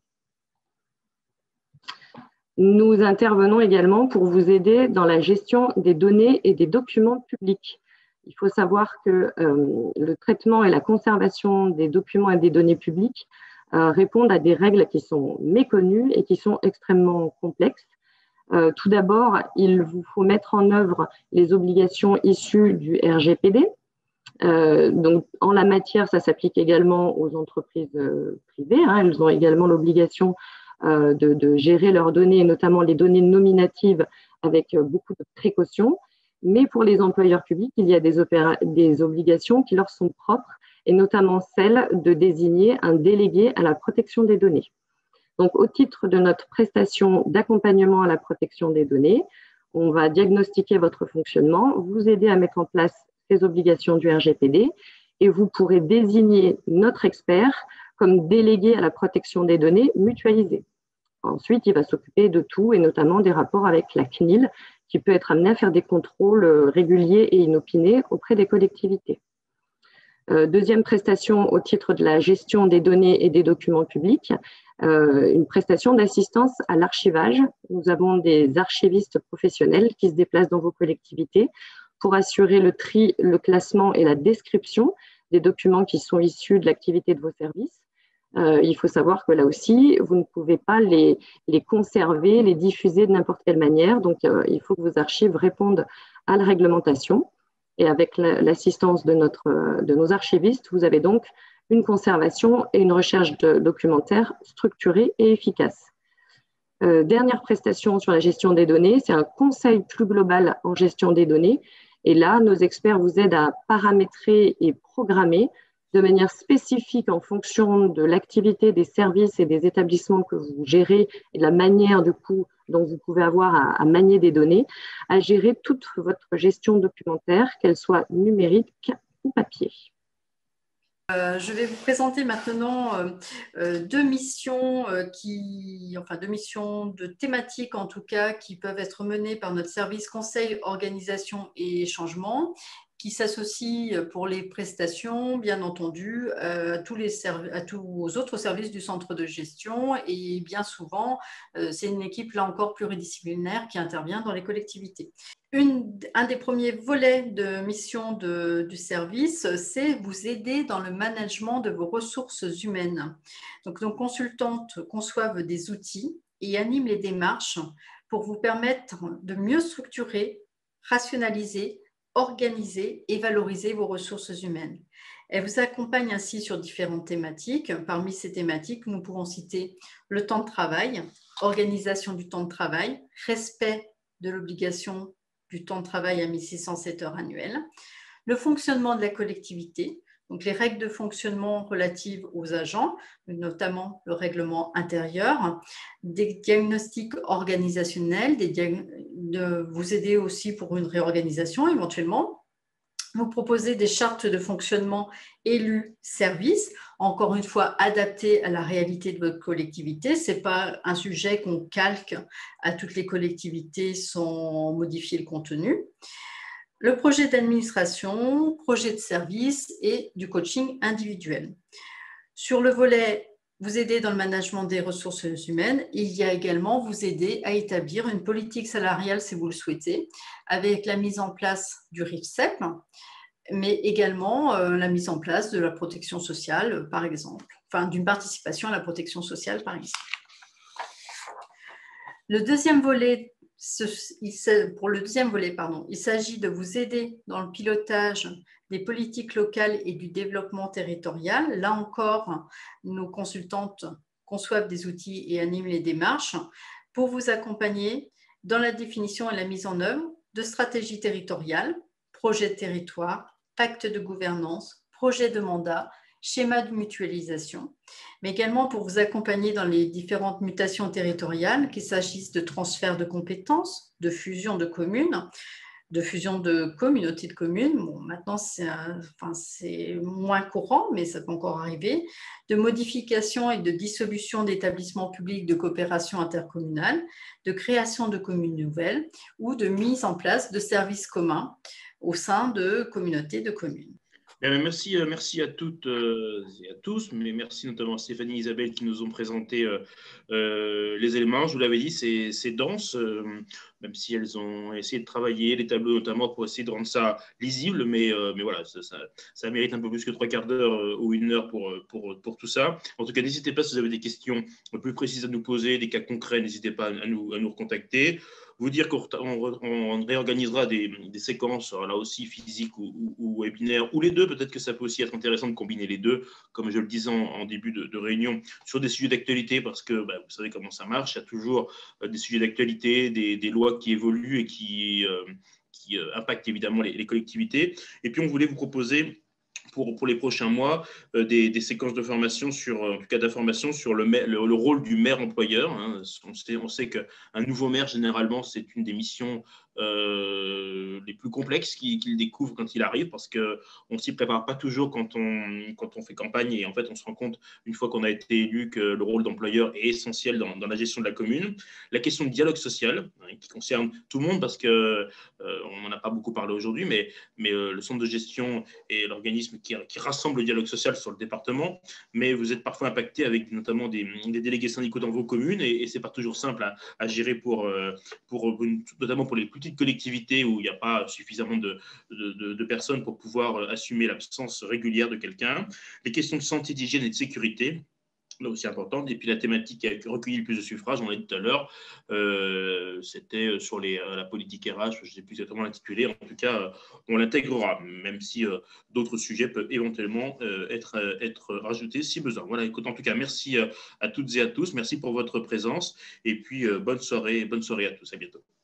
Nous intervenons également pour vous aider dans la gestion des données et des documents publics. Il faut savoir que euh, le traitement et la conservation des documents et des données publiques euh, répondent à des règles qui sont méconnues et qui sont extrêmement complexes. Euh, tout d'abord, il vous faut mettre en œuvre les obligations issues du R G P D. Euh, donc, en la matière, ça s'applique également aux entreprises euh, privées. Hein. Elles ont également l'obligation euh, de, de gérer leurs données, notamment les données nominatives, avec euh, beaucoup de précautions. Mais pour les employeurs publics, il y a des, des obligations qui leur sont propres, et notamment celle de désigner un délégué à la protection des données. Donc, au titre de notre prestation d'accompagnement à la protection des données, on va diagnostiquer votre fonctionnement, vous aider à mettre en place ces obligations du R G P D, et vous pourrez désigner notre expert comme délégué à la protection des données mutualisée. Ensuite, il va s'occuper de tout, et notamment des rapports avec la C N I L, qui peut être amené à faire des contrôles réguliers et inopinés auprès des collectivités. Euh, deuxième prestation au titre de la gestion des données et des documents publics, euh, une prestation d'assistance à l'archivage. Nous avons des archivistes professionnels qui se déplacent dans vos collectivités pour assurer le tri, le classement et la description des documents qui sont issus de l'activité de vos services. Euh, il faut savoir que là aussi, vous ne pouvez pas les, les conserver, les diffuser de n'importe quelle manière. Donc, euh, il faut que vos archives répondent à la réglementation. Et avec l'assistance de, notre, de nos archivistes, vous avez donc une conservation et une recherche de documentaire structurée et efficace. Euh, dernière prestation sur la gestion des données, c'est un conseil plus global en gestion des données. Et là, nos experts vous aident à paramétrer et programmer de manière spécifique en fonction de l'activité des services et des établissements que vous gérez et de la manière du coup dont vous pouvez avoir à, à manier des données, à gérer toute votre gestion documentaire, qu'elle soit numérique ou papier. Euh, je vais vous présenter maintenant euh, euh, deux missions euh, qui, enfin deux missions de thématiques en tout cas, qui peuvent être menées par notre service conseil, organisation et changement, qui s'associe pour les prestations, bien entendu, à tous, les à tous aux autres services du centre de gestion. Et bien souvent, c'est une équipe, là encore, pluridisciplinaire qui intervient dans les collectivités. Une, un des premiers volets de mission de, du service, c'est vous aider dans le management de vos ressources humaines. Donc, nos consultantes conçoivent des outils et animent les démarches pour vous permettre de mieux structurer, rationaliser, organiser et valoriser vos ressources humaines. Elle vous accompagne ainsi sur différentes thématiques. Parmi ces thématiques, nous pourrons citer le temps de travail, organisation du temps de travail, respect de l'obligation du temps de travail à mille six cent sept heures annuelles, le fonctionnement de la collectivité, donc les règles de fonctionnement relatives aux agents, notamment le règlement intérieur, des diagnostics organisationnels, des diag... de vous aider aussi pour une réorganisation éventuellement, vous proposer des chartes de fonctionnement élus services, encore une fois adaptées à la réalité de votre collectivité. Ce n'est pas un sujet qu'on calque à toutes les collectivités sans modifier le contenu. Le projet d'administration, projet de service et du coaching individuel. Sur le volet vous aider dans le management des ressources humaines, il y a également vous aider à établir une politique salariale si vous le souhaitez, avec la mise en place du R I F S E P, mais également euh, la mise en place de la protection sociale, par exemple, enfin d'une participation à la protection sociale, par exemple. Le deuxième volet, pour le deuxième volet, pardon, il s'agit de vous aider dans le pilotage des politiques locales et du développement territorial. Là encore, nos consultantes conçoivent des outils et animent les démarches pour vous accompagner dans la définition et la mise en œuvre de stratégies territoriales, projets de territoire, pacte de gouvernance, projet de mandat, schéma de mutualisation, mais également pour vous accompagner dans les différentes mutations territoriales, qu'il s'agisse de transfert de compétences, de fusion de communes, de fusion de communautés de communes. Bon, maintenant, c'est enfin, moins courant, mais ça peut encore arriver. De modification et de dissolution d'établissements publics de coopération intercommunale, de création de communes nouvelles ou de mise en place de services communs au sein de communautés de communes. Merci, merci à toutes et à tous, mais merci notamment à Stéphanie et Isabelle qui nous ont présenté euh, les éléments. Je vous l'avais dit, c'est dense, euh, même si elles ont essayé de travailler les tableaux notamment pour essayer de rendre ça lisible, mais, euh, mais voilà, ça, ça, ça mérite un peu plus que trois quarts d'heure euh, ou une heure pour, pour, pour tout ça. En tout cas, n'hésitez pas si vous avez des questions plus précises à nous poser, des cas concrets, n'hésitez pas à nous, à nous recontacter. Vous dire qu'on on réorganisera des, des séquences, là aussi physiques ou, ou, ou webinaires, ou les deux. Peut-être que ça peut aussi être intéressant de combiner les deux, comme je le disais en, en début de, de réunion, sur des sujets d'actualité, parce que bah, vous savez comment ça marche. Il y a toujours des sujets d'actualité, des, des lois qui évoluent et qui, euh, qui euh, impactent évidemment les, les collectivités. Et puis, on voulait vous proposer Pour, pour les prochains mois, euh, des, des séquences de formation, sur, en tout cas d'information sur le, le, le rôle du maire employeur. Hein. On sait, on sait qu'un nouveau maire, généralement, c'est une des missions euh, les plus complexes qu'il qu'il découvre quand il arrive, parce qu'on ne s'y prépare pas toujours quand on, quand on fait campagne, et en fait, on se rend compte, une fois qu'on a été élu, que le rôle d'employeur est essentiel dans, dans la gestion de la commune. La question du dialogue social, hein, qui concerne tout le monde, parce qu'on euh, n'en a pas beaucoup parlé aujourd'hui, mais, mais euh, le centre de gestion est l'organisme Qui, qui rassemble le dialogue social sur le département, mais vous êtes parfois impacté avec notamment des, des délégués syndicaux dans vos communes, et, et ce n'est pas toujours simple à, à gérer, pour, pour une, notamment pour les plus petites collectivités où il n'y a pas suffisamment de, de, de, de personnes pour pouvoir assumer l'absence régulière de quelqu'un. Les questions de santé, d'hygiène et de sécurité, là aussi importante. Et puis la thématique qui a recueilli le plus de suffrages, on l'a dit tout à l'heure, euh, c'était sur les, la politique R H, je ne sais plus exactement l'intitulé, en tout cas, on l'intégrera, même si euh, d'autres sujets peuvent éventuellement euh, être, euh, être rajoutés si besoin. Voilà, écoute, en tout cas, merci à toutes et à tous, merci pour votre présence, et puis euh, bonne soirée, bonne soirée à tous, à bientôt.